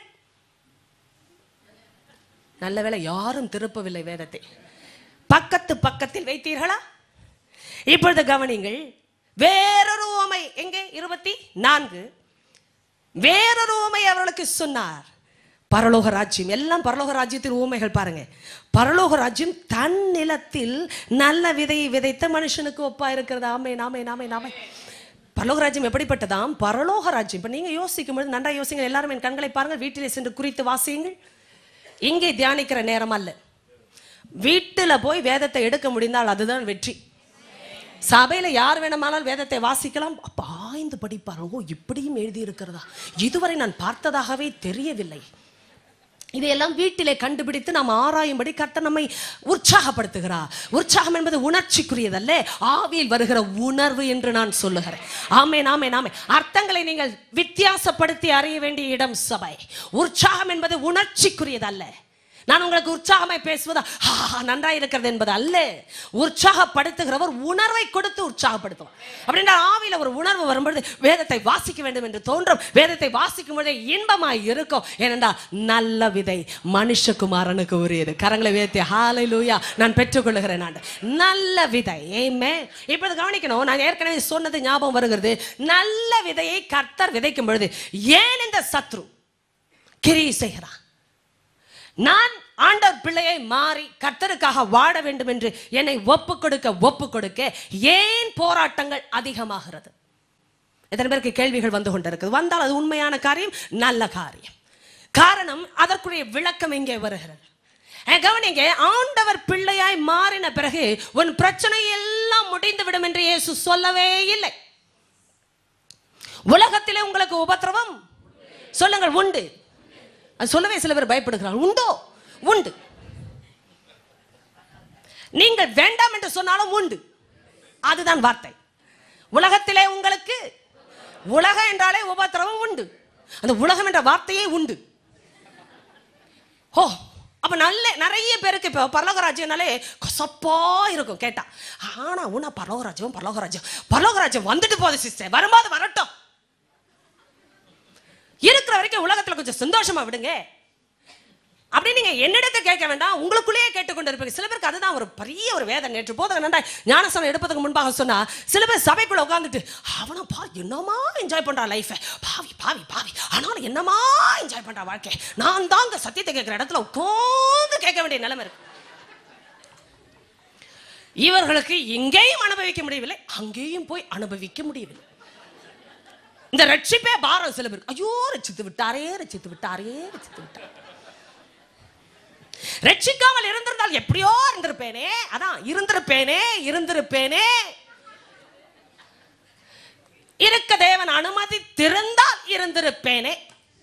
நல்ல வேளை யாரும் திருப்பவில்லை வேதத்தை. பக்கத்தில் வைத்தீர்களா? இப்பொழுது கவனிங்கள், வேறொரு ஓமை. எங்கே? 24. வேறொரு ஓமை அவர்களுக்கு சொன்னார். பரலோக ராஜ்யம், எல்லாம் பரலோக ராஜ்யத்தின் ஊமைகள் பாருங்க. பரலோக ராஜ்யம் தன் நிலத்தில் நல்ல விதையை விதைத்த மனுஷனுக்கு ஒப்பா இருக்கிறது. ஆமென் ஆமென் ஆமென் ஆமென். பரலோக ராஜ்யம் எப்படிப்பட்டதாம்? பரலோக ராஜ்யம். இப்ப நீங்க யோசிக்கும் பொழுது நன்றா யோசிங்க. எல்லாரும் என் கண்களை பாருங்கள், வீட்டிலே சென்று குறித்து வாசியுங்கள். இங்கே தியானிக்கிற நேரம் அல்ல. வீட்டுல போய் வேதத்தை எடுக்க முடிந்தால் அதுதான் வெற்றி. சபையில யார் வேணுமானால் வேதத்தை வாசிக்கலாம். பாய்ந்து படிப்பார். ஓ இப்படியும் எழுதி இருக்கிறதா, இதுவரை நான் பார்த்ததாகவே தெரியவில்லை. இதையெல்லாம் வீட்டிலே கண்டுபிடித்து நாம் ஆராயும்படி கர்த்தர் நம்மை உற்சாகப்படுத்துகிறார். உற்சாகம் என்பது உணர்ச்சிக்குரியதல்ல, ஆவியில் வருகிற உணர்வு என்று நான் சொல்லுகிறேன். ஆமென் ஆமென் ஆமென். அர்த்தங்களை நீங்கள் வித்தியாசப்படுத்தி அறிய வேண்டிய இடம் சபை. உற்சாகம் என்பது உணர்ச்சிக்குரியதல்ல. நான் உங்களுக்கு உற்சாகமாய் பேசுவதா நன்றாய் இருக்கிறது என்பது அல்ல. உற்சாகப்படுத்துகிறவர் உணர்வை கொடுத்து உற்சாகப்படுத்துவார். அப்படின்னா ஆவியில ஒரு உணர்வு வரும்பொழுது வேதத்தை வாசிக்க வேண்டும் என்று தோன்றும். வேதத்தை வாசிக்கும் பொழுது இன்பமாய் இருக்கும். ஏனென்றால் நல்ல விதை மனுஷகுமாரனுக்கு உரியது. கரங்களை உயர்த்தி ஹல்லேலூயா நான் பெற்றுக்கொள்கிறேன். நான் நல்ல விதை. ஆமென். இப்பொழுது கவனிக்கணும், நான் ஏற்கனவே சொன்னது ஞாபகம் வருகிறது. நல்ல விதையை கர்த்தர் விதைக்கும் பொழுது ஏன் இந்த சத்ரு கிரியை செய்கிறான்? நான் ஆண்டவர் பிள்ளையை மாறி கர்த்தருக்காக வாழ வேண்டும் என்று என்னை ஒப்பு கொடுக்க ஏன் போராட்டங்கள் அதிகமாகிறது? எத்தனை பேருக்கு கேள்விகள் வந்து கொண்டிருக்கிறது? வந்தால் அது உண்மையான காரியம், நல்ல காரியம். காரணம் அதற்குரிய விளக்கம் இங்கே வருகிறது. கவனிங்க, ஆண்டவர் பிள்ளையாய் மாறின பிறகு உன் பிரச்சனை எல்லாம் முடிந்து விடும் என்று இயேசு சொல்லவே இல்லை. உலகத்திலே உங்களுக்கு உபத்திரவம் சொல்லுங்கள் உண்டு. அது சொல்லவே சில பேர் பயப்படுகிறார். உண்டோ? உண்டு. நீங்கள் வேண்டாம் என்று சொன்னாலும் உண்டு. அதுதான் வார்த்தை. உலகத்திலே உங்களுக்கு, உலகம் என்றாலே உபத்திரவம் உண்டு. அந்த உலகம் என்ற வார்த்தையே உண்டு. ஓ அப்ப நிறைய பேருக்கு இப்போ பரலோகராஜ்யம்னாலே கசப்பா இருக்கும் கேட்டா. ஆனா உன்னா பரலோகராஜ்யம் வந்துட்டு போகுது சிஸ்டர், வரும்போது வரட்டும். இருக்கிற வரைக்கும் உலகத்துல கொஞ்சம் சந்தோஷமா விடுங்க. அப்படி நீங்க என்னிடத்தை கேட்க வேண்டாம், உங்களுக்குள்ளேயே கேட்டுக்கொண்டு இருப்பீங்க. சில பேருக்கு அதுதான் ஒரு பெரிய ஒரு வேதனை. நேற்று போதகனண்டா ஞானஸ்நானம் எடுப்பதற்கு முன்பாக சொன்னா, சில பேர் சபைக்குள்ள உட்காந்துட்டு அவனை பா என்னமா என்ஜாய் பண்றா லைஃபை, பாவி பாவி பாவி, ஆனாலும் என்னமா என்ஜாய் பண்றா வாழ்க்கை. நான் தாங்க சத்தியத்தை கேட்கிற இடத்துல உட்கார்ந்து கேட்க வேண்டிய நிலைமை இருக்கு. இவர்களுக்கு இங்கேயும் அனுபவிக்க முடியவில்லை, அங்கேயும் போய் அனுபவிக்க முடியவில்லை. இந்த ரட்சிப்பே பாரம் சில பேருக்கு. ஐயோ ரட்சித்து விட்டாரே, ரட்சித்து விட்டாரே, ரட்சித்து விட்டாரே. ரட்சிக்காமல் இருந்திருந்தால் எப்படியோ இருந்திருப்பேனே, அதான் இருந்திருப்பேனே, இருந்திருப்பேனே. இருக்க தேவன் அனுமதி திறந்தால் இருந்திருப்பேனே.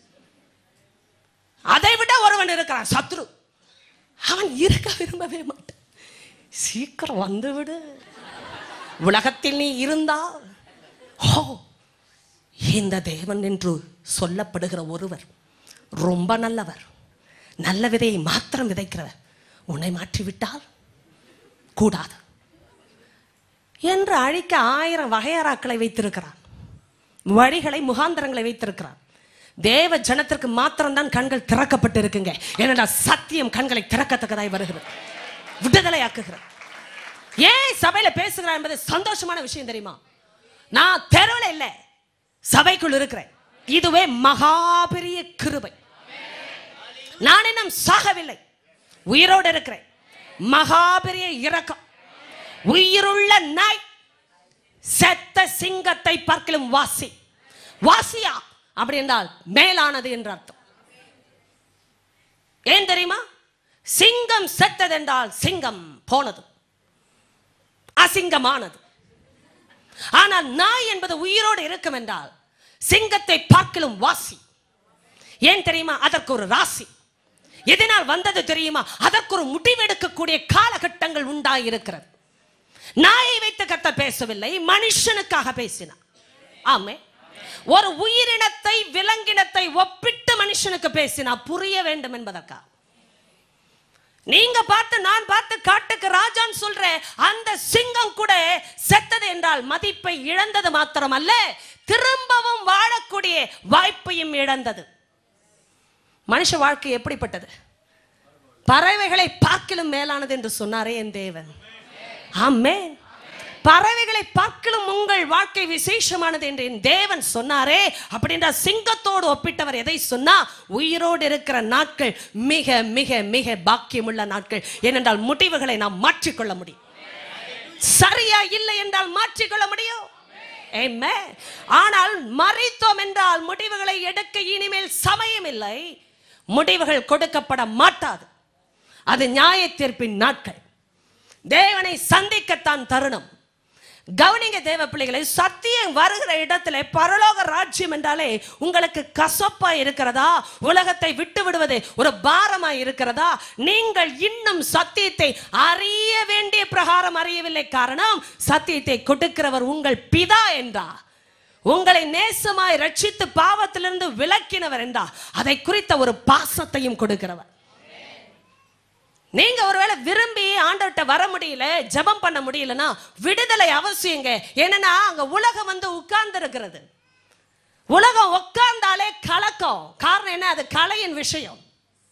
அதை விட ஒருவன் இருக்கிறான், சத்ரு. அவன் இருக்க விரும்பவே மாட்டான். சீக்கிரம் வந்துவிடு, உலகத்தில் நீ இருந்தால். ஓ, இந்த தேவன் என்று சொல்லப்படுகிற ஒருவர் ரொம்ப நல்லவர், நல்ல விதையை மாத்திரம் விதைக்கிறவர். உன்னை மாற்றிவிட்டால் கூடாது என்று அழிக்க 1000 வகையறாக்களை வைத்திருக்கிறான், வழிகளை முகாந்தரங்களை வைத்திருக்கிறான். தேவ ஜனத்திற்கு மாத்திரம்தான் கண்கள் திறக்கப்பட்டு இருக்குங்க. ஏனென்றால் சத்தியம் கண்களை திறக்கத்தக்கதாய் வருகிறது, விடுதலை ஆக்குகிறது. ஏன் சபையில பேசுகிறார் என்பது சந்தோஷமான விஷயம் தெரியுமா? நான் தெருவில் இல்லை, சபைக்குள் இருக்கிறேன். இதுவே மகா பெரிய கிருபை. நான் இன்னும் சாகவில்லை, உயிரோடு இருக்கிறேன். மகா பெரிய இரக்கம். உயிருள்ள நாய் செத்த சிங்கத்தை பார்க்கலும் வாசி. வாசியா அப்படி என்றால் மேலானது என்று அர்த்தம். ஏன் தெரியுமா? சிங்கம் செத்தது என்றால் சிங்கம் போனது, அசிங்கமானது. ஆனால் நாய் என்பது உயிரோடு இருக்கும் என்றால் சிங்கத்தை பார்க்கலும் வாசி. ஏன் தெரியுமா? அதற்கு ஒரு ராசி. எதனால் வந்தது தெரியுமா? அதற்கு ஒரு முடிவெடுக்கக்கூடிய காலகட்டங்கள் உண்டாயிருக்கிறது. நாயை வைத்து கர்த்தர் பேசவில்லை, மனுஷனுக்காக பேசினார். ஆமே, ஒரு உயிரினத்தை விலங்கினத்தை ஒப்பிட்டு மனுஷனுக்கு பேசினா புரிய வேண்டும் என்பதற்காக. நீங்க பார்த்து நான் பார்த்து காட்டுக்கு ராஜான்னு சொல்ற அந்த சிங்கம் கூட செத்தது என்றால் மதிப்பை இழந்தது மாத்திரமல்ல, திரும்பவும் வாழக்கூடிய வாய்ப்பையும் இழந்தது. மனுஷ வாழ்க்கை எப்படிப்பட்டது? பறவைகளை பார்க்கிலும் மேலானது என்று சொன்னாரே என் தேவன். ஆமென். பறவைகளை பார்க்கிலும் உங்கள் வாழ்க்கை விசேஷமானது என்று என் தேவன் சொன்னாரே. அப்படின்ற சிங்கத்தோடு ஒப்பிட்டவர் எதை சொன்னா? உயிரோடு இருக்கிற நாட்கள் மிக மிக மிக பாக்கியமுள்ள நாட்கள். ஏனென்றால் முடிவுகளை நாம் மாற்றிக்கொள்ள முடியும். சரியா இல்லை என்றால் மாற்றிக்கொள்ள முடியும். ஆனால் மரித்தோம் என்றால் முடிவுகளை எடுக்க இனிமேல் சமயம் இல்லை, முடிவுகள் கொடுக்கப்பட மாட்டாது. அது நியாய தீர்ப்பின் நாட்கள். தேவனை சந்திக்கத்தான் தருணம். கவனிங்க தேவ பிள்ளைகளை, சத்தியம் வருகிற இடத்துல பரலோக ராஜ்யம் என்றாலே உங்களுக்கு கசப்பா இருக்கிறதா? உலகத்தை விட்டு விடுவது ஒரு பாரமா இருக்கிறதா? நீங்கள் இன்னும் சத்தியத்தை அறிய வேண்டிய பிரகாரம் அறியவில்லை. காரணம், சத்தியத்தை கொடுக்கிறவர் உங்கள் பிதா என்றா, உங்களை நேசமாய் ரட்சித்து பாவத்திலிருந்து விலக்கினவர் என்றா, அதை குறித்த ஒரு பாசத்தையும் கொடுக்கிறவர். நீங்க ஒருவேளை விரும்பி ஆண்டவர்கிட்ட வர முடியல, ஜெபம் பண்ண முடியலன்னா விடுதலை அவசியங்க. ஏன்னா அங்க உலகம் வந்து உட்கார்ந்து இருக்கிறது. உலகம் உட்கார்ந்தாலே கலக்கம். காரணம் என்ன? அது கலையின் விஷயம்.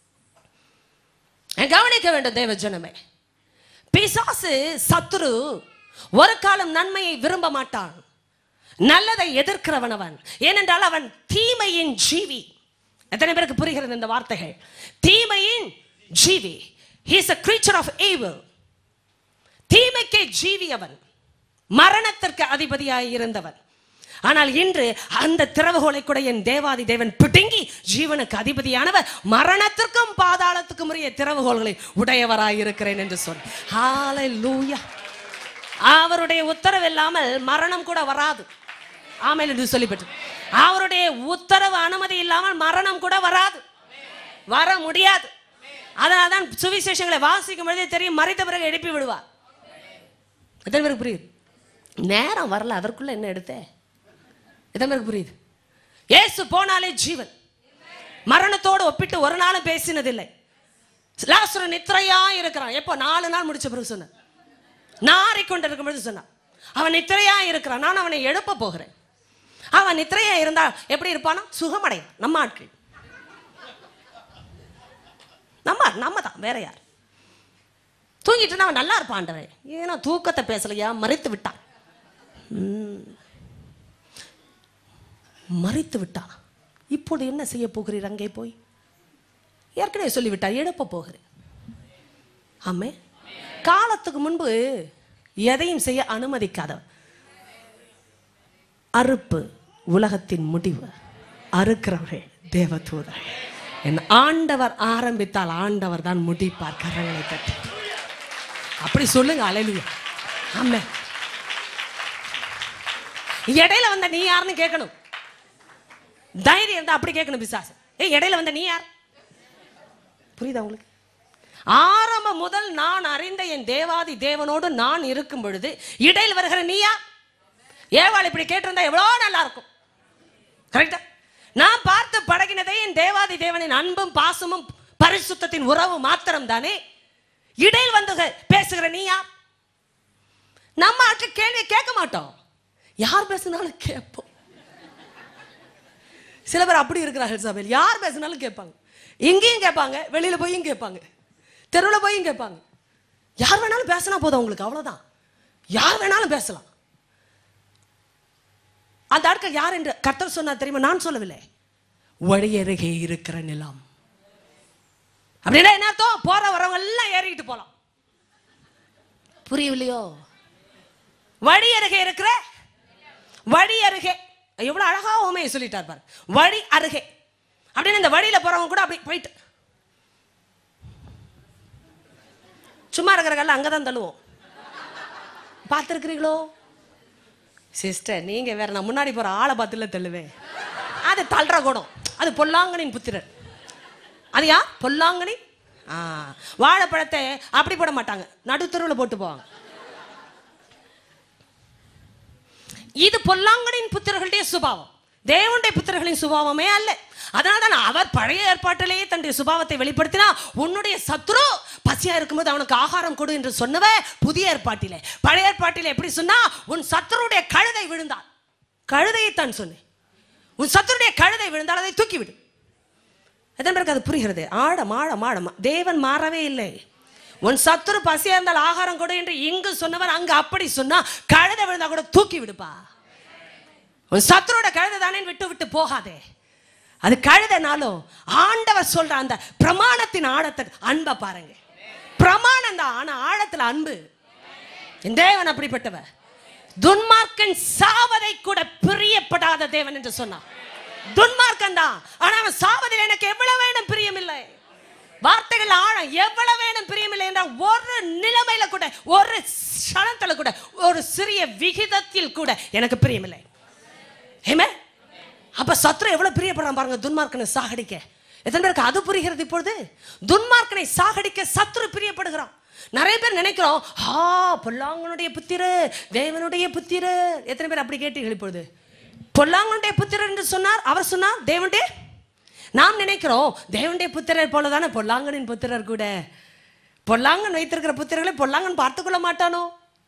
கவனிக்க வேண்டும் தேவ ஜனமே. பிசாசு, சத்துரு ஒரு காலம் நன்மையை விரும்ப மாட்டான். நல்லதை எதிர்க்கிறவன் அவன். ஏனென்றால் அவன் தீமையின் ஜீவி. எத்தனை பேருக்கு புரிகிறது இந்த வார்த்தைகள்? தீமையின் ஜீவி. He is a creature of evil. தீமைக்கே ஜீவி அவன், மரணத்திற்கு அதிபதியாய் இருந்தவன். ஆனால் இன்று அந்த திறவுகோலை கூட என் தேவாதி தேவன் பிடுங்கி ஜீவனுக்கு அதிபதியானவர், மரணத்திற்கும் பாதாளத்துக்கும் உரிய திறவுகோல்களை உடையவராய் இருக்கிறேன் என்று சொல். ஹalleluya. அவருடைய உத்தரவு இல்லாமல் மரணம் கூட வராது. ஆமென் என்று சொல்லிவிட்டு, அவருடைய உத்தரவு அனுமதி இல்லாமல் மரணம் கூட வராது, வர முடியாது. அதனால்தான் சுவிசேஷங்களை வாசிக்கும் பொழுதே தெரியும், மறித்த பிறகு எழுப்பி விடுவார். எத்தனை பேருக்கு புரியுது? நேரம் வரல, அதற்குள்ள என்ன எடுத்த? எத்தனை பேருக்கு புரியுது? இயேசு போனாலே ஜீவன். மரணத்தோடு ஒப்பிட்டு ஒரு நாளும் பேசினதில்லை. லாசரு நித்திரையா இருக்கிறான். எப்போ? 4 நாள் முடிச்ச பிறகு சொன்ன, நாறிக்கொண்டு இருக்கும் பொழுது சொன்னான், அவன் நித்திரையா இருக்கிறான், நான் அவனை எழுப்ப போகிறேன். அவன் நித்திரையா இருந்தா எப்படி இருப்பானா? சுகமடையும். நம்ம ஆட்கள் நம்ம தான், வேற யார்? தூங்கிட்டு அவன் நல்லா இருப்பான் ஆண்டவரே. ஏன்னா தூக்கத்தை பேசலையா, மறைத்து விட்டான். மறைத்து விட்டான். இப்போது என்ன செய்ய போகிறீர்? அங்கே போய் ஏற்கனவே சொல்லிவிட்டார், எழுப்ப போகிறேன். ஆமே. காலத்துக்கு முன்பு எதையும் செய்ய அனுமதிக்காதவர். அறுப்பு உலகத்தின் முடிவு, அறுக்கிறவரே தேவதூதர். என் ஆண்டவர் ஆரம்பித்தால் ஆண்டவர் தான் முடிப்பார். கரங்களை தட்டி அப்படி சொல்லுங்க. அல்லேலூயா. ஆமே. இடையில வந்த நீ யாருன்னு கேட்கணும். தைரியம் இருந்தா அப்படி கேட்கணும். பிசாசு, இடையில வந்த நீ யார்? புரியுதா உங்களுக்கு? ஆரம்பம் முதல் நான் அறிந்த என் தேவாதி தேவனோடு நான் இருக்கும் பொழுது இடையில் வருகிற நீயா? ஏவாள் இப்படி கேட்டிருந்தா எவ்வளவு நல்லா இருக்கும். கரெக்டா? நான் பார்த்து பழகினதை என் தேவாதி தேவனின் அன்பும் பாசமும் பரிசுத்தத்தின் உறவு மாத்திரம் தானே. இடையில் வந்து பேசுகிற நீயா? நம்ம ஆட்கள் கேள்வி கேட்க மாட்டோம், யார் பேசினாலும் கேட்போம். சில பேர் அப்படி இருக்கிறார்கள் சபையில், யார் பேசினாலும் கேட்பாங்க. இங்கேயும் கேட்பாங்க, வெளியில போயும் கேட்பாங்க, தெருவில் போயும் கேட்பாங்க. யார் வேணாலும் பேசினா போதும் உங்களுக்கு, அவ்வளவுதான். யார் வேணாலும் பேசலாம். அந்த ஆட்கள் யார் என்று கர்த்தர் சொன்னார் தெரியுமா? நான் சொல்லவில்லை. வழியருகே இருக்கிற நிலம் அப்படின்னா என்ன அர்த்தம்? போற வரவங்க எல்லாம் ஏறிட்டு போலாம். புரியவில்லையோ? வழி அருகே இருக்கிற, வழி அருகே எவ்வளவு அழகா உமையை சொல்லிட்டார் பாரு. வழி அருகே அப்படின்னு இந்த வழியில போறவங்க கூட அப்படி போயிட்டு சும்மா இருக்கிற அங்கதான் தள்ளுவோம். பார்த்துருக்கிறீங்களோ சிஸ்டர்? நீங்க வேற, நான் முன்னாடி போற ஆளை பார்த்துல தள்ளுவேன். அது தள்ளுற குணம். அது பொல்லாங்கனின் புத்திரர். அது யார்? பொல்லாங்கனின். வாழைப்பழத்தை அப்படி போட மாட்டாங்க, நடுத்தருவில் போட்டு போவாங்க. இது பொல்லாங்கனின் புத்திரர்களுடைய சுபாவம், தேவனுடைய புத்திரர்களின் சுபாவமே அல்ல. அதனால்தான் அவர் பழைய ஏற்பாட்டிலேயே தன்னுடைய சுபாவத்தை வெளிப்படுத்தினா, உன்னுடைய சத்துரு பசியா இருக்கும்போது அவனுக்கு ஆகாரம் கொடு என்று சொன்னவ புதிய ஏற்பாட்டிலே. பழைய ஏற்பாட்டிலே எப்படி சொன்னா, உன் சத்துருடைய கழுதை விழுந்தால், கழுதையைத்தான் சொன்னேன், உன் சத்துருடைய கழுதை விழுந்தால் அதை தூக்கிவிடு. எத்தனை பேருக்கு அது புரிகிறது? ஆழம் ஆழம் ஆழம். தேவன் மாறவே இல்லை. உன் சத்துரு பசியா இருந்தால் ஆகாரம் கொடு என்று இங்கு சொன்னவர் அங்கு அப்படி சொன்னா, கழுதை விழுந்தா கூட தூக்கி விடுப்பா. உன் சத்துரோட கழுதை தானே விட்டு விட்டு போகாதே. அது கழுதைனாலும் ஆண்டவர் சொல்ற அந்த பிரமாணத்தின் ஆழத்தை, அன்பை பாருங்க. பிரமாணம் தான், ஆனா ஆழத்துல அன்பு. தேவன் அப்படிப்பட்டவர். துன்மார்க்கன் சாவதை கூட பிரியப்படாத தேவன் என்று சொன்னார். துன்மார்க்கன் தான், ஆனா அவன் சாவதில் எனக்கு எவ்வளவு வேணும் பிரியமில்லை. வார்த்தைகள் ஆழம். எவ்வளவு வேணும் பிரியமில்லை என்றால், ஒரு நிலைமையில கூட, ஒரு க்ஷணத்துல கூட, ஒரு சிறிய விகிதத்தில் கூட எனக்கு பிரியமில்லை. அப்ப சத்ரு எவ்வளவு பிரியப்படுறான் பாருங்க, துன்மார்க்கனை சாகடிக்க. எத்தனை பேருக்கு அது புரிகிறது இப்பொழுது? துன்மார்க்கனை சாகடிக்க சத்ரு பிரியப்படுகிறான். நிறைய பேர் நினைக்கிறோம், பொல்லாங்கனுடைய புத்திரர், தேவனுடைய புத்திரர். எத்தனை பேர் அப்படி கேட்டீர்கள் இப்பொழுது? பொல்லாங்கனுடைய புத்திரர் என்று சொன்னார், அவர் சொன்னார் தேவனுடைய. நாம் நினைக்கிறோம் தேவனுடைய புத்திரர் போலதானே பொல்லாங்கனின் புத்திரர் கூட. பொல்லாங்கன் வைத்திருக்கிற புத்திரர்களை பொல்லாங்கன் பார்த்துக்கொள்ள மாட்டானோ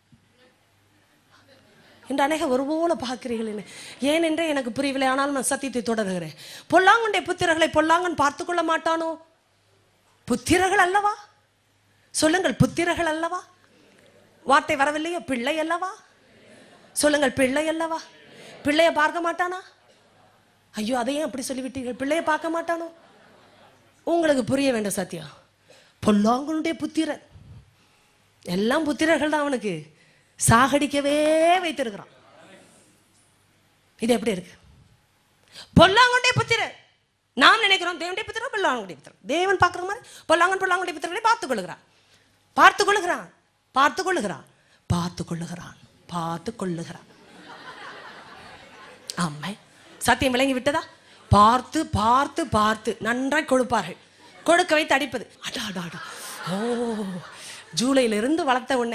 என்று அநேக ஒருபோல பார்க்கிறீர்கள். ஏன் என்று எனக்கு புரியவில்லை, ஆனாலும் நான் சத்தியத்தை தொடர்கிறேன். பொல்லாங்கனுடைய புத்திரர்களை பொல்லாங்கன் பார்த்துக்கொள்ள மாட்டானோ? புத்திரர்கள் அல்லவா? சொல்லுங்கள், புத்திரர்கள் அல்லவா? வார்த்தை வரவில்லையோ? பிள்ளை அல்லவா? சொல்லுங்கள், பிள்ளை அல்லவா? பிள்ளைய பார்க்க மாட்டானா? ஐயோ, அதையும் அப்படி சொல்லிவிட்டீர்கள். பிள்ளைய பார்க்க மாட்டானோ? உங்களுக்கு புரிய வேண்டாம் சத்தியம். பொல்லாங்கனுடைய புத்திரன், எல்லாம் புத்திரர்கள் தான் அவனுக்கு, சாகடிக்கவே வைத்திருக்கிறான். இது எப்படி இருக்கு? பொல்லாங்கனுடைய புத்திரர். நாம் நினைக்கிறோம் தேவனுடைய புத்திரர், பொல்லாங்கனுடைய புத்திரர். தேவன் பார்க்குற மாதிரி பொல்லாங்கனுடைய புத்திரர்களை பார்த்துக் கொள்ளுகிறான், பார்த்துக் கொள்ளுகிறான், பார்த்துக் கொள்ளுகிறான், பார்த்துக் கொள்ளுகிறான், பார்த்துக் கொள்ளுகிறான். ஆமை, சத்தியம் விளங்கி விட்டதா? பார்த்து பார்த்து பார்த்து நன்றாய் கொடுப்பார்கள். கொடுக்க வைத்து அடிப்பது. அடா அடா அடா. ஓ, ஜூலையிலிருந்து வளர்த்த உடனே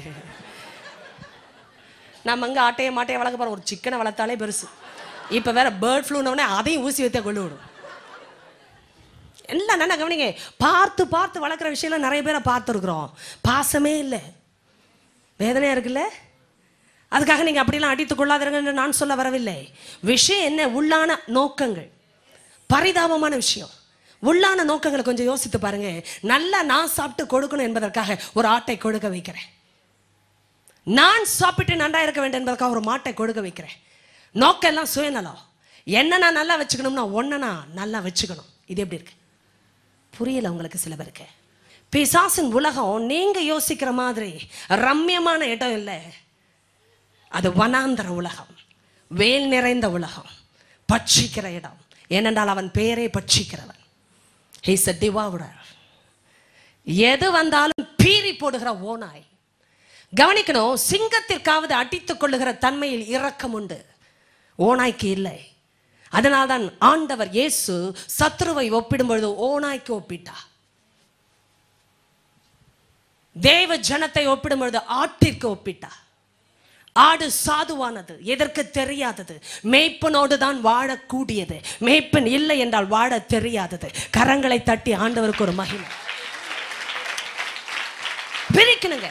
நம்ம அங்கே ஆட்டையை மாட்டையை வளர்க்க போகிறோம். ஒரு சிக்கனை வளர்த்தாலே பெருசு. இப்போ வேற பேர்ட் ஃப்ளூனே அதையும் ஊசி வைத்தே கொண்டு விடும். எல்லாம் நல்லா கவனிங்க. பார்த்து பார்த்து வளர்க்குற விஷயம்லாம் நிறைய பேரை பார்த்துருக்குறோம். பாசமே இல்லை, வேதனையாக இருக்குல்ல? அதுக்காக நீங்கள் அப்படிலாம் அடித்து கொள்ளாதீர்கள் நான் சொல்ல வரவில்லை. விஷயம் என்ன? உள்ளான நோக்கங்கள். பரிதாபமான விஷயம். உள்ளான நோக்கங்களை கொஞ்சம் யோசித்து பாருங்க. நல்லா நான் சாப்பிட்டு கொடுக்கணும் என்பதற்காக ஒரு ஆட்டை கொடுக்க வைக்கிறேன். நான் சாப்பிட்டு நன்றா இருக்க வேண்டும் என்பதற்காக ஒரு மாட்டை கொடுக்க வைக்கிறேன். நோக்கம் எல்லாம் சுயநலம். என்ன நான் நல்லா வச்சுக்கணும்னா ஒன்ன நான் நல்லா வச்சுக்கணும். இது எப்படி இருக்கு? புரியல உங்களுக்கு சில பேருக்கு. பிசாசின் உலகம் நீங்க யோசிக்கிற மாதிரி ரம்யமான இடம் இல்லை. அது வனாந்தர உலகம், வேல் நிறைந்த உலகம், பட்சிக்கிற இடம். ஏனென்றால் அவன் பேரை பட்சிக்கிறவன். He is a devourer. எது வந்தாலும் பீறி போடுகிற ஓநாய். கவனிக்கணும், சிங்கத்திற்காவது அடித்துக் கொள்ளுகிற தன்மையில் இரக்கம் உண்டு, ஓநாய்க்கு இல்லை. அதனால்தான் ஆண்டவர் இயேசு சத்துருவை ஒப்பிடும் பொழுது ஓநாய்க்கு ஒப்பிட்டார். தேவ ஜனத்தை ஒப்பிடும் பொழுது ஆட்டிற்கு ஒப்பிட்டார். ஆடு சாதுவானது, எதற்கு தெரியாதது, மேய்ப்பனோடு தான் வாழக்கூடியது. மேய்ப்பன் இல்லை என்றால் வாழ தெரியாதது. கரங்களை தட்டி ஆண்டவருக்கு ஒரு மகிமை. பிரிக்கணுங்க.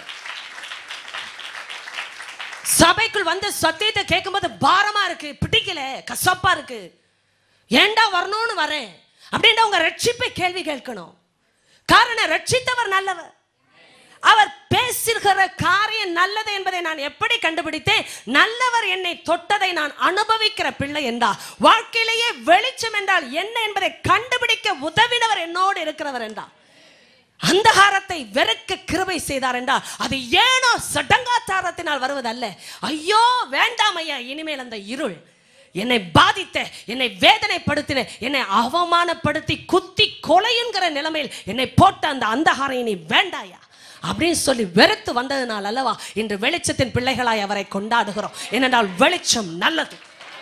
சபைக்குள் வந்து சத்தியத்தை கேட்கும்போது பாரமா இருக்கு, பிடிக்கல, கசப்பா இருக்கு, ஏண்டா வரணும்னு வரேன் அப்படின்ற உங்க ரட்சிப்பை கேள்வி கேட்கணும். காரணம், ரட்சித்தவர் நல்லவர். அவர் பேசுகிற காரியம் நல்லது என்பதை நான் எப்படி கண்டுபிடித்தேன்? நல்லவர் என்னை தொட்டதை நான் அனுபவிக்கிற பிள்ளை என்றால், வாழ்க்கையிலேயே வெளிச்சம் என்றால் என்ன என்பதை கண்டுபிடிக்க உதவினவர் என்னோடு இருக்கிறவர் என்றால், அந்தகாரத்தை வெறுக்க கிருபை செய்தார் என்றால், அது ஏனோ சடங்காச்சாரத்தினால் வருவதல்ல. ஐயோ வேண்டாம் ஐயா, இனிமேல் அந்த இருள் என்னை பாதித்த, என்னை வேதனைப்படுத்தின, என்னை அவமானப்படுத்தி குத்தி கொலையுங்கிற நிலைமையில் என்னை போட்ட அந்த அந்தகாரம் இனி வேண்டாயா அப்படின்னு சொல்லி வெறுத்து வந்ததுனால் அல்லவா இன்று வெளிச்சத்தின் பிள்ளைகளாய் அவரை கொண்டாடுகிறோம். ஏனென்றால் வெளிச்சம் நல்லது.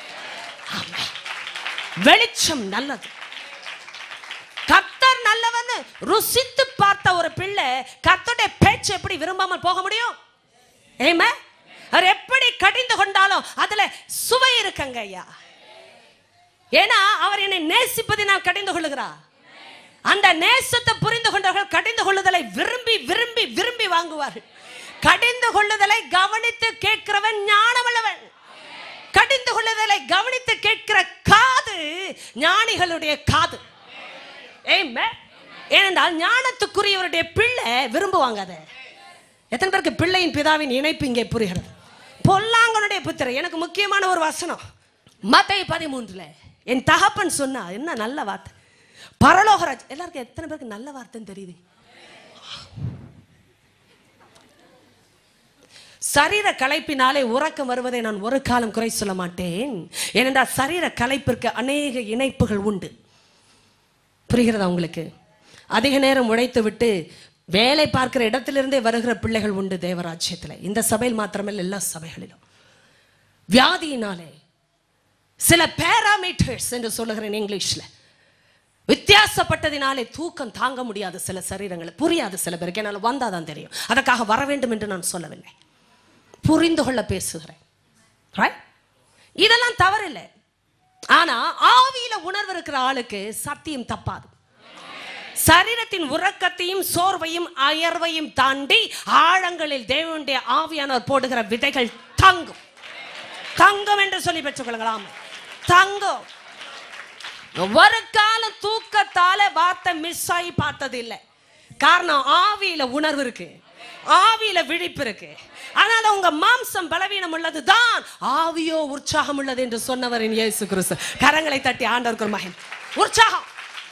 வெளிச்சம் நல்லது. கர்த்தர் நல்லவன்னு ருசித்து பார்த்த ஒரு பிள்ளை கர்த்தருடைய பேச்சு எப்படி விரும்பாமல் போக முடியும்? ஏமே, அவர் எப்படி கடிந்து கொண்டாலும் அதுல சுவை இருக்குங்க ஐயா. ஏன்னா அவர் என்னை நேசிப்பதினால் கடிந்து கொள்ளுகிறார். அந்த நேசத்தை புரிந்து கொண்டவர்கள் கடிந்து கொள்ளுதலை விரும்பி விரும்பி விரும்பி வாங்குவார்கள். கடிந்து கொள்ளுதலை கவனித்து கேட்கிறவன் ஞானமுள்ளவன். கடிந்து கொள்ளுதலை கவனித்து கேட்கிற காது ஞானிகளுடைய காது. ஏனென்றால் ஞானத்துக்குரியவருடைய பிள்ளை விரும்புவாங்க. அதை எத்தனை பேருக்கு பிள்ளையின் பிதாவின் இணைப்பு இங்கே புரிகிறது? பொல்லாங்கனுடைய புத்திரர். எனக்கு முக்கியமான ஒரு வசனம் மத்தேயு 13 என் தகப்பன் சொன்னா, என்ன நல்ல வார்த்தை, பரலோகராஜ். எல்லாருக்கும் எத்தனை பேருக்கு நல்ல வார்த்தைன்னு தெரியுது? சரீர களைப்பினாலே உறக்கம் வருவதை நான் ஒரு காலம் குறை சொல்ல மாட்டேன். ஏனென்றால் சரீர களைப்பிற்கு அநேக இணைப்புகள் உண்டு. புரிகிறதா உங்களுக்கு? அதிக நேரம் உழைத்து விட்டு வேலை பார்க்கிற இடத்திலிருந்தே வருகிற பிள்ளைகள் உண்டு தேவராஜ்யத்தில். இந்த சபையில் மாத்திரமல்ல, எல்லா சபைகளிலும் வியாதியினாலே சில பேராமீட்டர்ஸ் என்று சொல்லுகிறேன் இங்கிலீஷ்ல, வித்தியாசப்பட்டதினாலே தூக்கம் தாங்க முடியாது சில சரீரங்களை. புரியாது சில பேருக்கு, என்னால் வந்தாதான் தெரியும். அதற்காக வர வேண்டும் என்று நான் சொல்லவில்லை, புரிந்து கொள்ள பேசுகிறேன். இதெல்லாம் தவறில்லை. ஆனா ஆவியில உணர்வு இருக்கிற ஆளுக்கு சத்தியம் தப்பாது. சரீரத்தின் உறக்கத்தையும் சோர்வையும் அயர்வையும் தாண்டி ஆழங்களில் தேவனுடைய ஆவியானவர் போடுகிற விதைகள் தங்கும். தங்கம் என்று சொல்லி பெற்றுக்கொள்ளலாம். தங்கம். ஒரு காலம் தூக்கத்தால வார்த்தை மிஸ் ஆகி பார்த்தது இல்லை. காரணம், ஆவியில உணர்வு இருக்கு, ஆவியில விழிப்பு இருக்கு. ஆனால் உங்க மாம்சம் பலவீனம் உள்ளதுதான், ஆவியோ உற்சாகம் உள்ளது என்று சொன்னவரின் இயேசு கிறிஸ்து. கரங்களை தட்டி ஆண்டவருக்கு மகிமை. உற்சாகம்.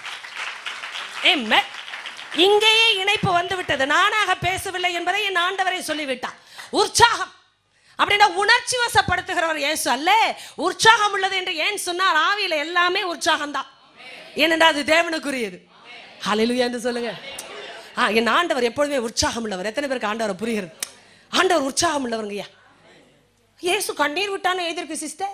இங்கேயே இணைப்பு வந்து விட்டது. நானாக பேசவில்லை என்பதை என் ஆண்டவரை சொல்லிவிட்டார். உற்சாகம் அப்படின்னா உணர்ச்சி வசப்படுத்துகிறவர் இயேசு அல்ல. உற்சாகம் உள்ளது என்று ஏன் சொன்னார்? ஆவியில எல்லாமே உற்சாகம் தான். ஏனென்றால் அது தேவனுக்குரியது. ஹல்லேலூயா என்று சொல்லுங்க. என் ஆண்டவர் எப்பொழுதுமே உற்சாகம் உள்ளவர். எத்தனை பேருக்கு ஆண்டவரை புரிகிறது? ஆண்டவர் உற்சாகம் உள்ளவருங்கய்யா. இயேசு கண்ணீர் விட்டான்னு எதிர்க்கு சிஸ்டர்,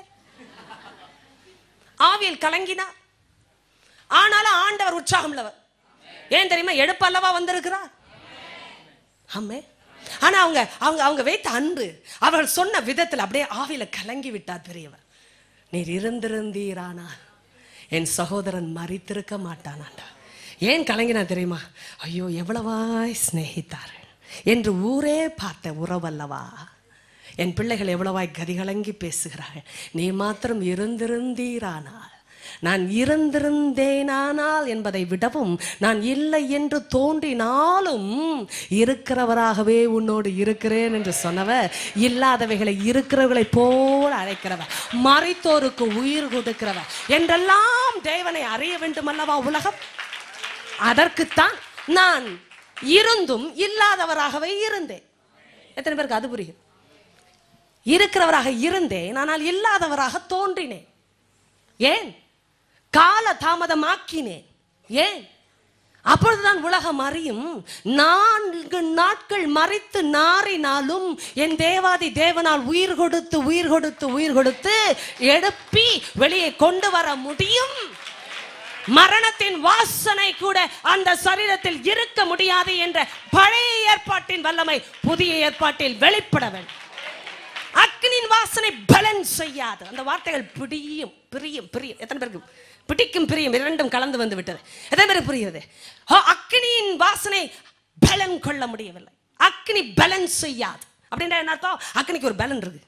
ஆவியில் கலங்கினார். ஆனாலும் ஆண்டவர் உற்சாகம் உள்ளவர். ஏன் தெரியுமா? எடுப்பல்லவா வந்திருக்கிறார். ஆமே. ஆனா அவங்க அவங்க அவங்க வைத்த அன்பு, அவர்கள் சொன்ன விதத்தில் அப்படியே ஆவியில கலங்கி விட்டார் பெரியவர். நீர் இருந்திருந்தீரானா என் சகோதரன் மரித்திருக்க மாட்டானாண்டா. ஏன் கலங்கினா தெரியுமா? ஐயோ எவ்வளவாய் சிநேகித்தார் என்று ஊரே பார்த்த உறவல்லவா. என் பிள்ளைகள் எவ்வளவாய் கதிகலங்கி பேசுகிறார்கள். நீ மாத்திரம் இருந்திருந்தீரானால் நான் இருந்திருந்தேனானால் என்பதை விடவும் நான் இல்லை என்று தோன்றினாலும் இருக்கிறவராகவே உன்னோடு இருக்கிறேன் என்று சொன்னவர், இல்லாதவைகளை இருக்கிறவர்களை போல அழைக்கிறவர், மரித்தோருக்கு உயிர் கொடுக்கிறவர் என்றெல்லாம் தேவனை அறிய வேண்டும் அல்லவா உலகம். அதற்குத்தான் நான் இருந்தும் இல்லாதவராகவே இருந்தேன். எத்தனை பேருக்கு அது புரியும்? இருக்கிறவராக இருந்தேன், ஆனால் இல்லாதவராக தோன்றினேன். ஏன்? கால தாமதமாக்கினேன். ஏன்? அப்பொழுதுதான் உலகம் அறியும், 4 நாட்கள் மரித்து நாறினாலும் என் தேவாதி தேவனால் உயிர் கொடுத்து உயிர் கொடுத்து உயிர் கொடுத்து எழுப்பி வெளியே கொண்டு வர முடியும். மரணத்தின் வாசனை கூட அந்த சரீரத்தில் இருக்க முடியாது என்ற பழைய ஏற்பாட்டின் வல்லமை புதிய ஏற்பாட்டில் வெளிப்பட வேண்டும். அக்கினியின் வாசனை பலன் செய்யாது. அந்த வார்த்தைகள் பிடியும் பிரியும் பிரியும். எத்தனை பேருக்கு பிடிக்கும் பிரியும் இரண்டும் கலந்து வந்து விட்டது? எத்தனை பேருக்கு புரிகிறது? அக்கினியின் வாசனை பலன் கொள்ள முடியவில்லை. அக்கினி பலன் செய்யாது. அப்படின்னா என்ன அர்த்தம்? அக்கினிக்கு ஒரு பலன் இருக்கு,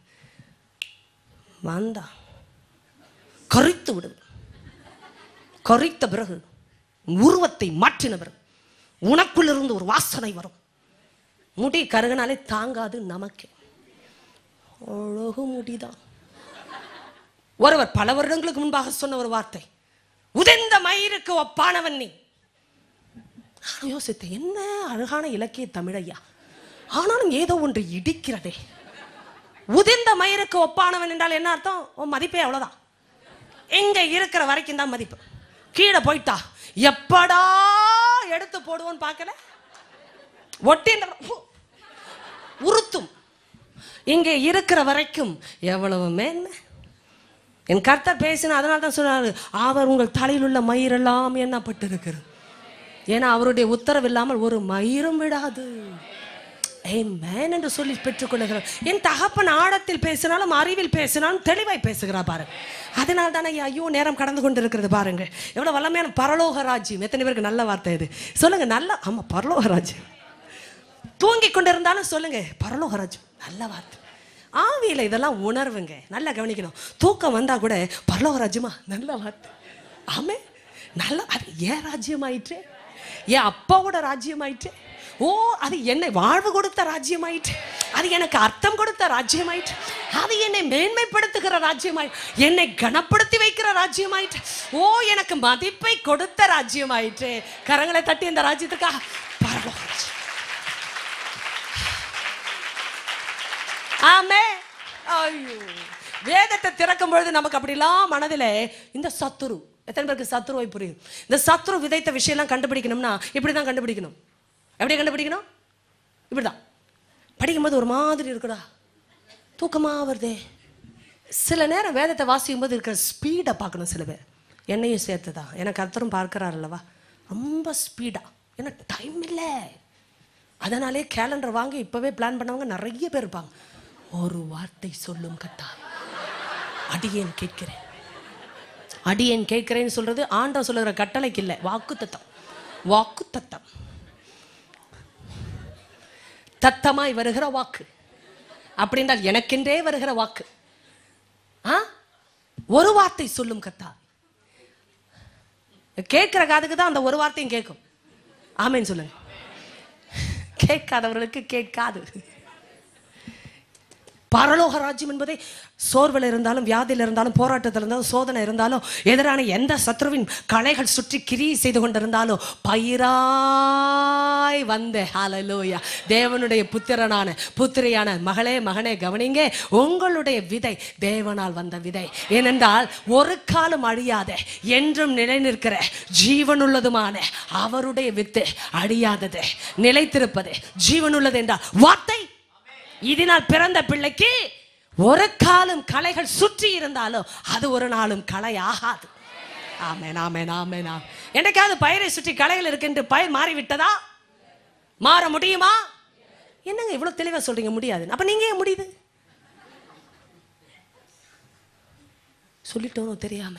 வந்தா கரித்து விடுது. கரித்த பிறகு உருவத்தை மாற்றின பிறகு உனக்குள் இருந்து ஒரு வாசனை வரும். முடி கருகினாலே தாங்காது நமக்கு. அழகு முடிதான். ஒருவர் பல வருடங்களுக்கு முன்பாக சொன்ன ஒரு வார்த்தை, உதிர்ந்த மயிருக்கு ஒப்பானவன் நீ. யோசித்தேன், என்ன அழகான இலக்கிய தமிழையா, ஆனாலும் ஏதோ ஒன்று இடிக்கிறதே. உதிர்ந்த மயிருக்கு ஒப்பானவன் என்றால் என்ன அர்த்தம்? உன் மதிப்பே அவ்வளவுதான். எங்க இருக்கிற வரைக்கும் தான் மதிப்பு. கீழே போயிட்டா எப்படா எடுத்து போடுவோன்னு பார்க்கல, ஒட்டி உறுத்தும். இங்கே இருக்கிற வரைக்கும் எவ்வளவு மேன்மை. என் கர்த்தர் பேசின, அதனால தான் சொன்னாரு, அவர் உங்கள் தலையில் உள்ள மயிரெல்லாம் எண்ணப்பட்டு இருக்கிறது. ஏன்னா அவருடைய உத்தரவு இல்லாமல் ஒரு மயிரும் விடாது. ஆமென் என்று சொல்லி பெற்றுக்கொள்ளுகிறார். என் தகப்பன் ஆழத்தில் பேசினாலும் அறிவில் பேசினாலும் தெளிவாய் பேசுகிறார் பாருங்க. அதனால தானே ஐயோ நேரம் கடந்து கொண்டு இருக்கிறது பாருங்க. எவ்வளவு வல்லமையான பரலோக ராஜ்யம். எத்தனை பேருக்கு நல்ல வார்த்தை இது சொல்லுங்க? நல்ல, ஆமா பரலோக ராஜ்யம். தூங்கி கொண்டு இருந்தாலும் சொல்லுங்க பரலோக ராஜ்யம், நல்ல வார்த்தை. ஆவியில இதெல்லாம் உணர்வுங்க, நல்லா கவனிக்கணும். தூக்கம் வந்தா கூட பரலோக ராஜ்யமா, நல்ல வார்த்தை. ஆமே, நல்ல. அது ஏன் ராஜ்யம் ஆயிற்று? என் அப்பாவோட ராஜ்யம் ஆயிற்று. ஓ, அது என்னை வாழ்வு கொடுத்த ராஜ்யம் ஆயிற்று. அது எனக்கு அர்த்தம் கொடுத்த ராஜ்யம் ஆயிற்று. அது என்னை மேன்மைப்படுத்துகிற ராஜ்யம் ஆயிற்று. என்னை கனப்படுத்தி வைக்கிற ராஜ்யம் ஆயிற்று. ஓ, எனக்கு மதிப்பை கொடுத்த ராஜ்யம் ஆயிற்று. கரங்களை தட்டி இந்த ராஜ்யத்துக்காக பரலோக ராஜ்யம். ஆமே. ஐயோ, வேதத்தை திறக்கும் பொழுது நமக்கு அப்படிலாம் மனதில் இந்த சத்துரு, எத்தனை பேருக்கு சத்துருவை புரியும்? இந்த சத்துரு விதைத்த விஷயம்லாம் கண்டுபிடிக்கணும்னா இப்படிதான் கண்டுபிடிக்கணும். எப்படி கண்டுபிடிக்கணும்? இப்படிதான். படிக்கும்போது ஒரு மாதிரி இருக்குடா, தூக்கமா வருதே. சில நேரம் வேதத்தை வாசிக்கும் போது இருக்கிற ஸ்பீடை பார்க்கணும். சில பேர் என்னையும் சேர்த்துதான், எனக்கு கர்த்தரும் பார்க்கிறார் அல்லவா, ரொம்ப ஸ்பீடா. ஏன்னா டைம் இல்லை. அதனாலே கேலண்டர் வாங்கி இப்பவே பிளான் பண்ணவங்க நிறைய பேர் இருப்பாங்க. ஒரு வார்த்தை சொல்லும் கத்தா, அடியேன் கேட்கிறேன். அடியேன் கேட்கிறேன்னு சொல்றது ஆண்டவர் சொல்லுகிற கட்டளைக்கு இல்லை, வாக்கு தத்தம். வாக்கு தத்தம், தத்தமாய் வருகிற வாக்கு. அப்படி என்றால் எனக்கென்றே வருகிற வாக்கு. ஒரு வார்த்தை சொல்லும் கத்தா. கேட்கிற காதுக்கு தான் அந்த ஒரு வார்த்தையும் கேட்கும். ஆமேன்னு சொல்லுங்க. கேட்காதவர்களுக்கு கேட்காது. பரலோக ராஜ்யம் என்பதை சோர்வில் இருந்தாலும், வியாதியில் இருந்தாலும், போராட்டத்தில் இருந்தாலும், சோதனை இருந்தாலும், எதிரான எந்த சத்ருவின் களைகள் சுற்றி கிரி செய்து கொண்டிருந்தாலும் பயிராய் வந்த ஹல்லேலூயா தேவனுடைய புத்திரனான புத்திரியான மகளே மகனே கவனிங்க, உங்களுடைய விதை தேவனால் வந்த விதை. ஏனென்றால் ஒரு காலம் அழியாத என்றும் நிலை நிற்கிற ஜீவனுள்ளதுமான அவருடைய வித்து அழியாதது, நிலைத்திருப்பது, ஜீவனுள்ளது என்றால் வார்த்தை. இதனால் பிறந்த பிள்ளைக்கு ஒரு காலம் களைகள் சுற்றி இருந்தாலும் அது ஒரு நாளும் களை ஆகாது. ஆமென், ஆமென், ஆமென். என்னைக்காவது பயிரை சுற்றி களைகள் இருக்கு பயிர் மாறிவிட்டதா? மாற முடியுமா? என்னங்க இவ்வளவு தெளிவா சொல்றீங்க? முடியாது. அப்ப நீங்க ஏன் முடியுது? சொல்லிட்டோம் தெரியாம.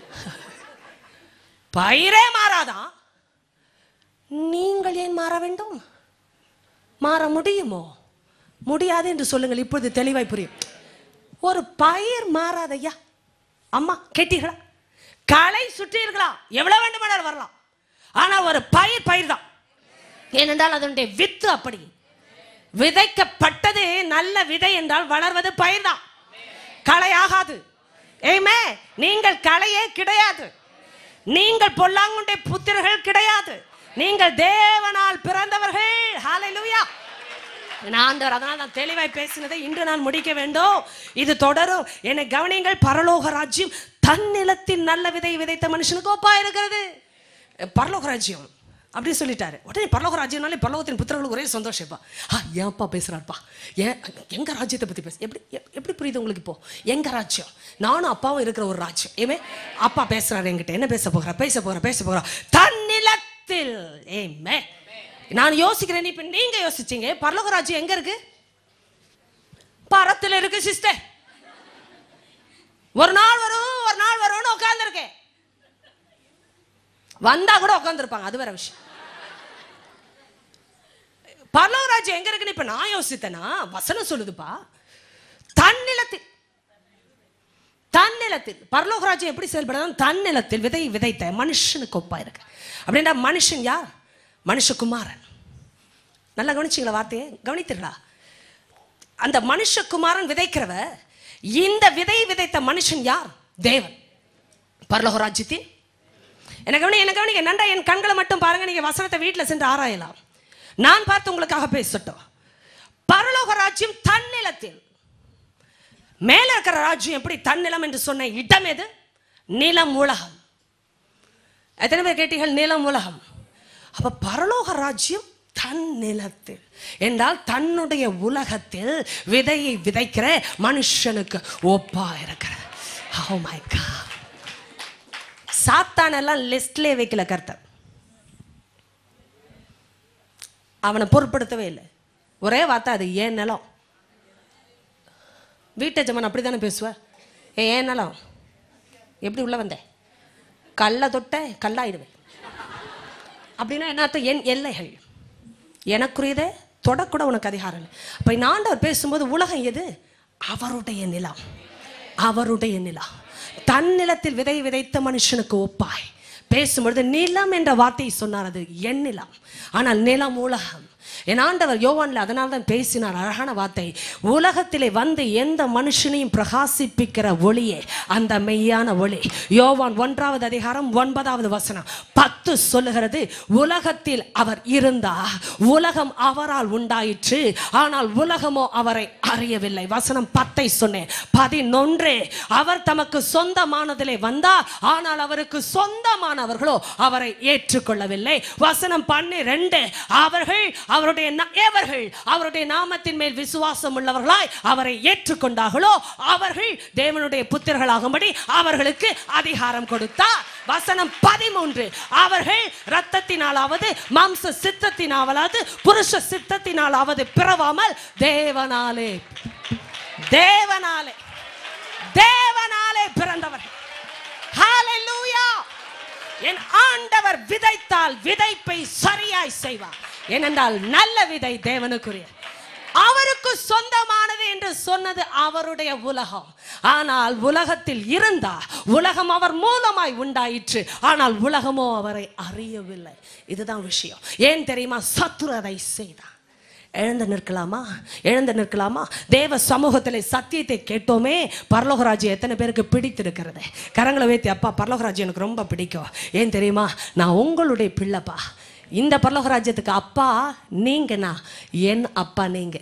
பயிரே மாறாதான், நீங்கள் ஏன் மாற வேண்டும்? மாற முடியுமோ? முடியாது என்று சொல்லுங்கள். இப்பொழுது தெளிவாய் புரியும். ஒரு பயிர் மாறாதையா? அம்மா கேட்டீர்களா? களை சுற்றி இருக்கலாம், எவ்வளவு வேண்டுமானாலும் வரலாம். ஆனா ஒரு பயிர் தான். ஏனென்றால் அதனுடைய வித்து அப்படி விதைக்கப்பட்டது. நல்ல விதை என்றால் வளர்வது பயிர் தான், களை ஆகாது. ஏமே, நீங்கள் களையே கிடையாது. நீங்கள் பொல்லாங்குடைய புத்திரர்கள் கிடையாது. நீங்கள் தேவனால் பிறந்தவர்கள். ஹல்லேலூயா. ஆண்டவர் அதனால் நான் தெளிவாய் பேசினதை இன்று நான் முடிக்க வேண்டும். இது தொடரும். என்னை கவனிங்கள். பரலோக ராஜ்யம் தன்னிலத்தில் நல்ல விதை விதைத்த மனுஷனுக்கு ஒப்பா இருக்கிறது. பரலோக ராஜ்யம் அப்படி சொல்லிட்டாரு. உடனே பரலோக ராஜ்யம்னாலே பரலோகத்தின் புத்திரர்களுக்கு ஒரே சந்தோஷப்பா. ஏன்ப்பா பேசுறாருப்பா, எங்க ராஜ்யத்தை பத்தி பேச எப்படி புரியுது உங்களுக்கு? இப்போ எங்க ராஜ்யம், நானும் அப்பாவும் இருக்கிற ஒரு ராஜ்யம். ஏமே, அப்பா பேசுறாரு என்கிட்ட. என்ன பேச போகிறா? தன்னிலத்தில். ஏமே, நான் யோசிக்கிறேன். இப்ப நீங்க யோசிச்சீங்க, பரலோக ராஜ்யம் எங்க இருக்கு? பரத்துல இருக்கு சிஸ்டர். ஒரு நாள் வரும்னு உட்கார்ந்து இருக்கேன். வந்தா கூட உட்கார்ந்து இருப்பாங்க, அது வேற விஷயம். பரலோக ராஜ்யம் எங்க இருக்குன்னு இப்ப நான் யோசித்தேனா, வசனம் சொல்லுதுப்பா, தன்னிலத்தில். பரலோக ராஜ்யம் எப்படி செயல்படுது? தன்னிலத்தில் விதை விதைத்த மனுஷனுக்கு ஒப்பா இருக்கு. அப்படின்னா மனுஷன் யார்? மனுஷகுமாரன். நல்லா கவனிச்சிங்களா? வார்த்தையை கவனித்தீர்களா? அந்த மனுஷகுமாரன் விதைக்கிறவ. இந்த விதை விதைத்த மனுஷன் யார்? தேவன். பரலோக ராஜ்யத்தின் என்ன கவனிக்க நன்றா. என் கண்களை மட்டும் பாருங்க. நீங்க வசனத்தை வீட்டில் சென்று ஆராயலாம். நான் பார்த்து உங்களுக்காக பேசட்டும். பரலோக ராஜ்யம் தன்னிலத்தில். மேல இருக்கிற ராஜ்யம் எப்படி? தன்னிலம் என்று சொன்ன இடம் எது? நிலம், உலகம். எத்தனை பேர் கேட்டீர்கள்? நிலம், உலகம். அப்ப பரலோக ராஜ்யம் தன்னிலத்தில் என்றால் தன்னுடைய உலகத்தில் விதையை விதைக்கிற மனுஷனுக்கு ஒப்பா இருக்கிறது. Oh my God. சாத்தான் எல்லாம் லிஸ்ட்லேயே வைக்கல கர்த்தர். அவனை பொருட்படுத்தவே இல்லை. ஒரே வார்த்தை, அது ஏன் நிலம். வீட்டை ஜமன் அப்படித்தானே பேசுவேன். ஏன் நிலம், எப்படி உள்ள வந்தேன்? கல்லை தொட்ட கல்லாயிடுவேன். அப்படின்னா என்ன அர்த்தம்? என் எல்லைகள் எனக்குரியதே, தொடக்கூட உனக்கு அதிகாரம் இல்லை. அப்ப ஆண்டவர் பேசும்போது உலகம் எது? அவருடைய நிலம். அவருடைய நிலம். தன்னிலத்தில் விதை விதைத்த மனுஷனுக்கு ஒப்பாய் பேசும்பொழுது நிலம் என்ற வார்த்தையை சொன்னார். அது என் நிலம். ஆனால் நிலம் உலகம். என் ஆண்டவர் யோவான்ல அதனால தான் பேசினார் அழகான வார்த்தை. உலகத்திலே வந்து எந்த மனுஷனையும் பிரகாசிப்பிக்கிற ஒளியே அந்த மெய்யான ஒளி. யோவான் 1வது அதிகாரம் 9வது வசனம் 10 சொல்லுகிறது, உலகத்தில் அவர் இருந்தா உலகம் அவரால் உண்டாயிற்று, ஆனால் உலகமோ அவரை அறியவில்லை. வசனம் 10 சொன்னேன். 11 அவர் தமக்கு சொந்தமானதிலே வந்தா, ஆனால் அவருக்கு சொந்தமானவர்களோ அவரை ஏற்றுக்கொள்ளவில்லை. வசனம் 12 அவருடைய நாமத்தின் மேல் விசுவாசம் உள்ளவர்களாய் அவரை ஏற்றுக்கொண்டார்களோ அவர்கள் தேவனுடைய புத்திரர்களாகும்படி அவர்களுக்கு அதிகாரம் கொடுத்தார். வசனம் 13 அவர்கள் இரத்தத்தினாலாவது மாம்ச சித்தத்தினாலாவது புருஷ சித்தத்தினாலாவது பிறவாமல் தேவனாலே பிறந்தவர்கள். ஹல்லேலூயா. என் ஆண்டவர் விதைத்தால் விதைப்பை சரியாய் செய்வார். ஏனென்றால் நல்ல விதை தேவனுக்குரிய, அவருக்கு சொந்தமானது என்று சொன்னது அவருடைய உலகம். ஆனால் உலகத்தில் இருந்தா உலகம் அவர் மூலமாய் உண்டாயிற்று, ஆனால் உலகமோ அவரை அறியவில்லை. இதுதான் விஷயம். ஏன் தெரியுமா? சத்துரு அதை செய்தான். எழுந்து நிற்கலாமா? தேவ சமூகத்தில் சத்தியத்தை கேட்டோமே. பரலோக ராஜ்யம் எத்தனை பேருக்கு பிடித்திருக்கிறது? கரங்களை வைத்து, அப்பா பரலோக ராஜ்யம் எனக்கு ரொம்ப பிடிக்கும். ஏன் தெரியுமா? நான் உங்களுடைய பிள்ளைப்பா. இந்த பரலோக ராஜ்யத்துக்கு அப்பா நீங்கண்ணா, என் அப்பா நீங்க.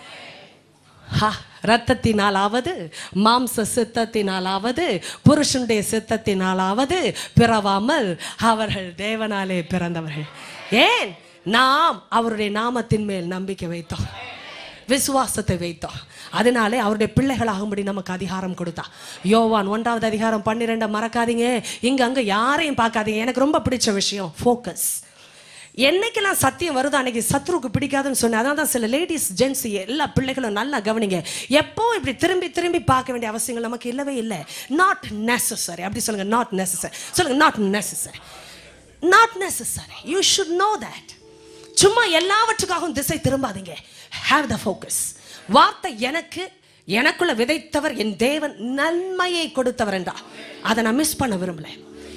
இரத்தத்தினாலாவது மாம்ச சித்தத்தினாலாவது புருஷனுடைய சித்தத்தினாலாவது பிறவாமல் அவர்கள் தேவனாலே பிறந்தவர்கள். ஏன்? நாம் அவருடைய நாமத்தின் மேல் நம்பிக்கை வைத்தோம், விசுவாசத்தை வைத்தோம். அதனாலே அவருடைய பிள்ளைகளாகும்படி நமக்கு அதிகாரம் கொடுத்தா. யோவான் 1வது அதிகாரம் 12 மறக்காதீங்க. அங்க யாரையும் பார்க்காதீங்க. எனக்கு ரொம்ப பிடிச்ச விஷயம் ஃபோக்கஸ். என்னைக்கெல்லாம் சத்தியம் வருதோ அன்னைக்கு சத்ருக்கு பிடிக்காதுன்னு சொன்னேன். அதனால தான் சில லேடிஸ் ஜென்ட்ஸ் எல்லா பிள்ளைகளும் நல்லா கவனிங்க. எப்போ இப்படி திரும்பி திரும்பி பார்க்க வேண்டிய அவசியங்கள் நமக்கு இல்லவே இல்லை. Not necessary. அப்படி சொல்லுங்க. நாட் நெசசரி சொல்லுங்க. Not necessary. Not necessary. You should know that. சும்மா எல்லாவற்றுக்காகவும் திசை திரும்பாதீங்க. Have the focus. வார்த்தை எனக்குள்ள விதைத்தவர் என் தேவன் நன்மையை கொடுத்தவர் என்றா அதை நான் மிஸ் பண்ண விரும்பல.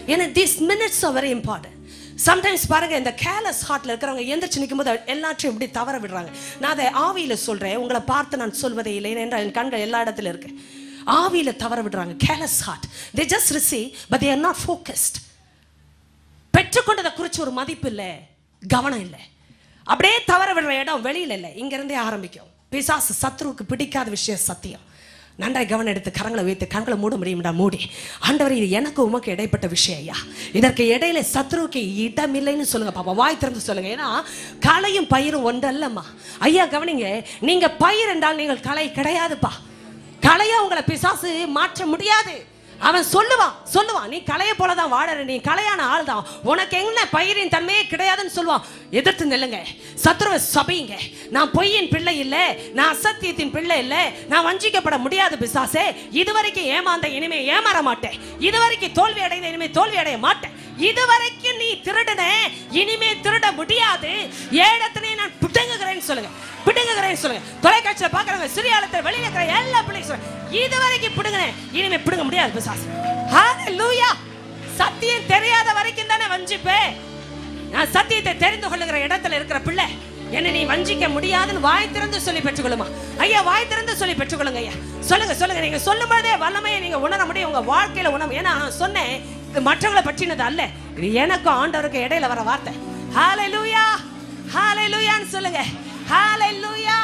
ஏன்னா these minutes are very important. Sometimes பாருங்க, இந்த கேர்லெஸ் ஹார்ட்ல இருக்கிறவங்க எந்திரிச்சு நிற்கும் போது எல்லாத்தையும் இப்படி தவற விடுறாங்க. நான் அதை ஆவியில சொல்றேன், உங்களை பார்த்து நான் சொல்வதே இல்லை என்றால் என் கண்கள் எல்லா இடத்துல இருக்கு. ஆவியில தவற விடுறாங்க. Careless heart, they just receive but they are not focused. பெற்றுக்கொண்டதை குறித்து ஒரு மதிப்பு இல்லை, கவனம் இல்லை. அப்படியே தவற விடுற இடம் வெளியில இல்லை, இங்க இருந்தே ஆரம்பிக்கும். பிசாசு சத்ருவுக்கு பிடிக்காத விஷயம் சத்தியம். நன்றாய் கவனம் எடுத்து கரங்களை வைத்து கண்களை மூட முடியும்டா மூடி, ஆண்டவர் இது எனக்கு உமக்கு இடைப்பட்ட விஷயம் ஐயா, இதற்கு இடையில சத்ருவுக்கு இடமில்லைன்னு சொல்லுங்க பாப்பா. வாய் திறந்து சொல்லுங்க. ஏன்னா களையும் பயிரும் ஒன்றல்லம்மா ஐயா. கவனிங்க, நீங்க பயிர் என்றால் நீங்கள் களை கிடையாதுப்பா. களையா உங்களை பிசாசு மாற்ற முடியாது. அவன் சொல்லுவான் நீ களைய போலதான் வாழற, நீ களையான ஆள் தான், உனக்கு என்ன பயிரின் தன்மையே கிடையாதுன்னு சொல்லுவான். எதிர்த்து நில்லுங்க, சத்ருவை சபியுங்க. நான் பொய்யின் பிள்ளை இல்லை, நான் அசத்தியத்தின் பிள்ளை இல்லை, நான் வஞ்சிக்கப்பட முடியாது பிசாசே. இதுவரைக்கும் ஏமாந்த இனிமே ஏமாற மாட்டேன், இதுவரைக்கும் தோல்வி அடைந்த இனிமே தோல்வி அடைய மாட்டேன், இதுவரைக்கும் நீ திருடன இனிமே திருட முடியாது, ஏடத்தினை நான் பிடுங்குகிறேன்னு சொல்லுங்க. பிடுங்குகிறேன்னு சொல்லுங்க. தொலைக்காட்சியில் பார்க்குறவங்க, சிறியாலத்தில் வெளியில் இருக்கிற எல்லா பிள்ளைங்க சொல்லுங்க, இதுவரைக்கும் பிடுங்கினேன் இனிமே பிடுங்க முடியாது பிசாசு. ஹல்லேலூயா. சத்தியம் தெரியாத வரைக்கும் தானே வஞ்சிப்பே. நான் சத்தியத்தை தெரிந்து கொள்ளுகிற இடத்துல இருக்கிற பிள்ளை, என்ன நீ வஞ்சிக்க முடியாதுன்னு வாய் திறந்து சொல்லி பெற்றுக்கொள்ளுமா ஐயா. வாய் திறந்து சொல்லி பெற்றுக்கொள்ளுங்க ஐயா. சொல்லுங்க. நீங்க சொல்லும் போதே வல்லமையை நீங்க உணர முடியும் உங்க வாழ்க்கையில உணரும். ஏன்னா நான் சொன்னேன், இது மற்றவங்களை பற்றினது அல்ல, இது எனக்கும் ஆண்டவருக்கு இடையில வர வார்த்தை. ஹல்லேலூயா, ஹல்லேலூயான்னு சொல்லுங்க. ஹல்லேலூயா.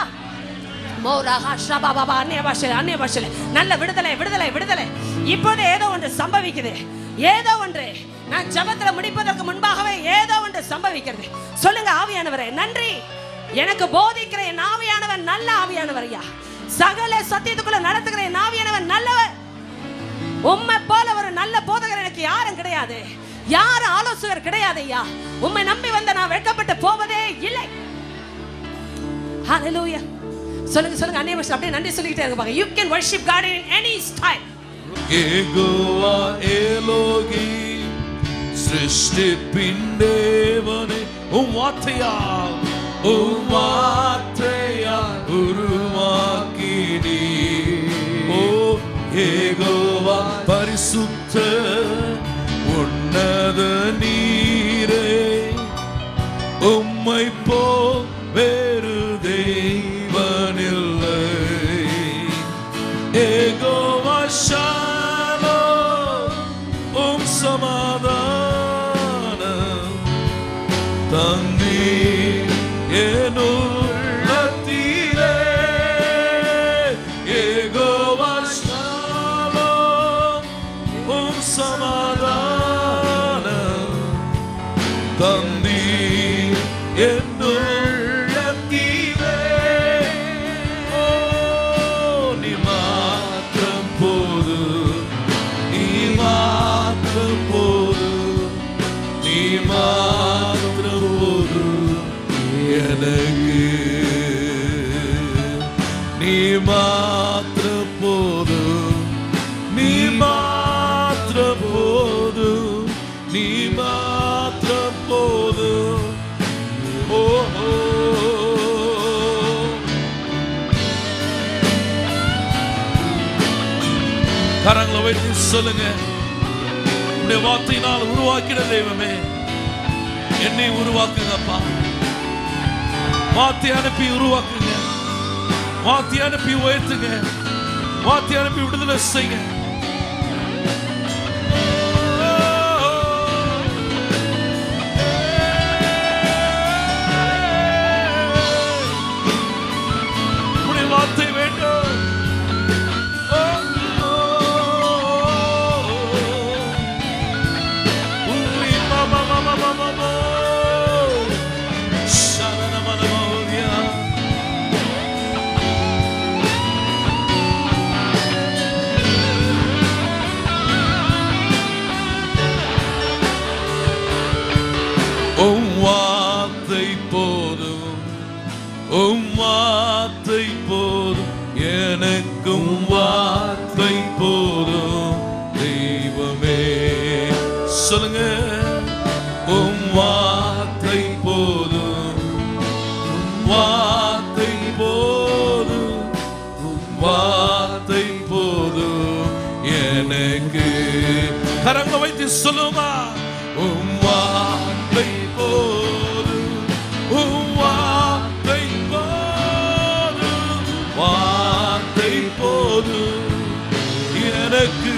மோராஹா ஷபாபாபா அன்னிய பாஷையில நல்ல விடுதலை. இப்போது ஏதோ ஒன்று சம்பவிக்குது, ஏதோ ஒன்று. நான் ஜெபத்துல முடிப்பதற்கு முன்பாகவே ஏதோ ஒன்று சம்பவிக்கிறது. சொல்லுங்க, ஆவியானவரே நன்றி, எனக்கு போதிக்கிற என் ஆவியானவர் நல்ல ஆவியானவர் ஐயா. சகல சத்தியத்துக்குள்ள நடத்துகிற என் ஆவியானவர் நல்லவர். உம்மை போல ஒரு நல்ல போதகர் எனக்கு யாரும் கிடையாது, யாரும் ஆலோசகர் கிடையாது ஐயா. உம்மை நம்பி வந்த நான் வெட்கப்பட்டு போவதே இல்லை. ஹல்லேலூயா. சொல்லுங்க அன்னிய பாஷை அப்படியே நன்றி சொல்லிக்கிட்டே இருங்க பாருங்க. You can worship God in any style. Jehovah Elohim சிருஷ்டிப்பின் தேவனே, உம் வார்த்தையால் உருவாக்கினீ. ஓ யெகோவா பரிசுத்த உன்னத நீரே, உம்மை போல் வேறு தெய்வனில்லை. யெகோவா ஷாலோம், உம் சமாதானம் தந்தீர் என் உள்ளத்திலே. யெகோவா ஷாலோம், உம் சமாதானம் தந்தீர் என் உள்ளத்திலே. ஓ நீ மாத்திரம் போது, நீ மாத்திரம் போது, நீ மாத்திரம் போது எனக்கு. நீ மாத்திரம் போது, நீ மாத்திரம் போது, நீ மாத்திரம் போது. கரங்களை வைத்து சொல்லுங்க, உடைய வார்த்தையினால் உருவாக்கின தெய்வமே, என்னை உருவாக்குங்கப்பா. வார்த்தை அனுப்பி உருவாக்குங்க, வார்த்தை அனுப்பி உயர்த்துங்க, வார்த்தை அனுப்பி விடுதலை செய்யுங்க. உடைய வார்த்தை வேண்டும். கரங்களை வைத்து சொல்லுமா, உம் வார்த்தை போதும், உம் வார்த்தை போதும், வார்த்தை போதும் எனக்கு,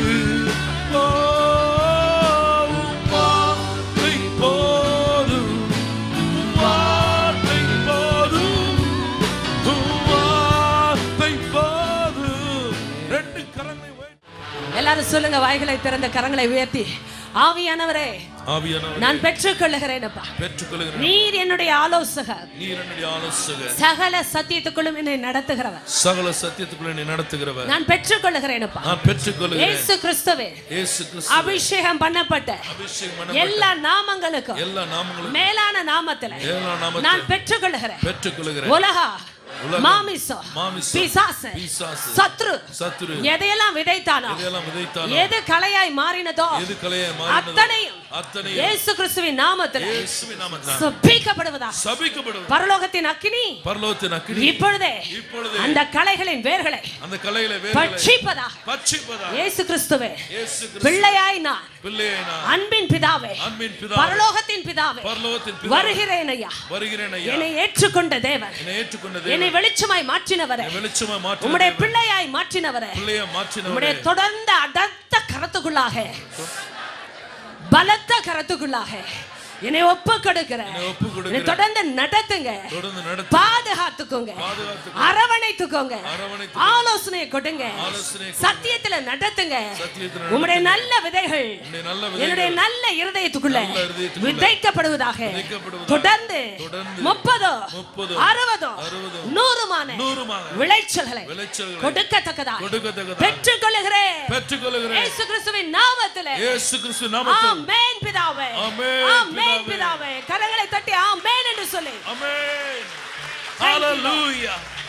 உம் வார்த்தை போதும், உம் வார்த்தை போதும், உம் வார்த்தை போதும். ரெண்டு கரங்களை எல்லாரும் சொல்லுங்க, வாய்களை திறந்த கரங்களை உயர்த்தி, ஆவியானவரே நான் பெற்றுக்கொள்ளுகிறேன் அப்பா, நீர் என்னுடைய ஆலோசகர், சகல சத்தியத்துக்குள்ளும் என்னை நடத்துகிறவர், சகல சத்தியத்துக்குள்ள என்னை நடத்துகிறவர். நான் பெற்றுக்கொள்ளுகிறேன் அப்பா, நான் பெற்றுக்கொள்ளுகிறேன். இயேசு கிறிஸ்துவே, அபிஷேகம் பண்ணப்பட்ட எல்லா நாமங்களுக்கும், மேலான நாமத்திலே நான் பெற்றுக்கொள்ளுகிறேன். உலகா, மாமிசம், பிசாசு, சத்ரு எதையெல்லாம் விதைத்தானோ, எது களையாய் மாறினதோ அத்தனையும் இயேசு கிறிஸ்துவின் நாமத்திலே சபிக்கப்படுவதாக. பரலோகத்தின் அக்கினி இப்பொழுதே அந்த களைகளின் வேர்களை பட்சிப்பதாக. இயேசு கிறிஸ்துவே, பிள்ளையாய் நான், அன்பின் பிதாவே, பரலோகத்தின் பிதாவே, வருகிறேன் ஐயா. என்னை ஏற்றுக்கொண்ட தேவன், என்னை வெளிச்சமாய் மாற்றினவரே, உம்முடைய பிள்ளையாய் மாற்றினவரே, உம்முடைய தொடர்ந்த அடர்த்த கரத்துக்குள்ளாக, பலத்த கரத்துக்குள்ளாக என்னை ஒப்பு கொடுக்கிறேன். தொடர்ந்து நடத்துங்க, பாதுகாத்துக்கோங்க, அரவணைத்துக்கோங்க, ஆலோசனை கொடுங்க, சத்தியத்துல நடத்துங்க. உம்முடைய நல்ல விதைகள் என்னுடைய நல்ல இருதயத்துக்குள்ள விதைக்கப்படுவதாக. தொடர்ந்து 30, 60, 100 விளைச்சல்களை கொடுக்கத்தக்கதா பெற்றுக்கொள்ளுகிறேன் இயேசு கிறிஸ்துவின் நாமத்திலே. ஆமென் பிதாவே, ஆமென் பிதாவே. கரங்களை தட்டி ஆமென் என்று சொல்லு. ஆமென். ஹalleluya.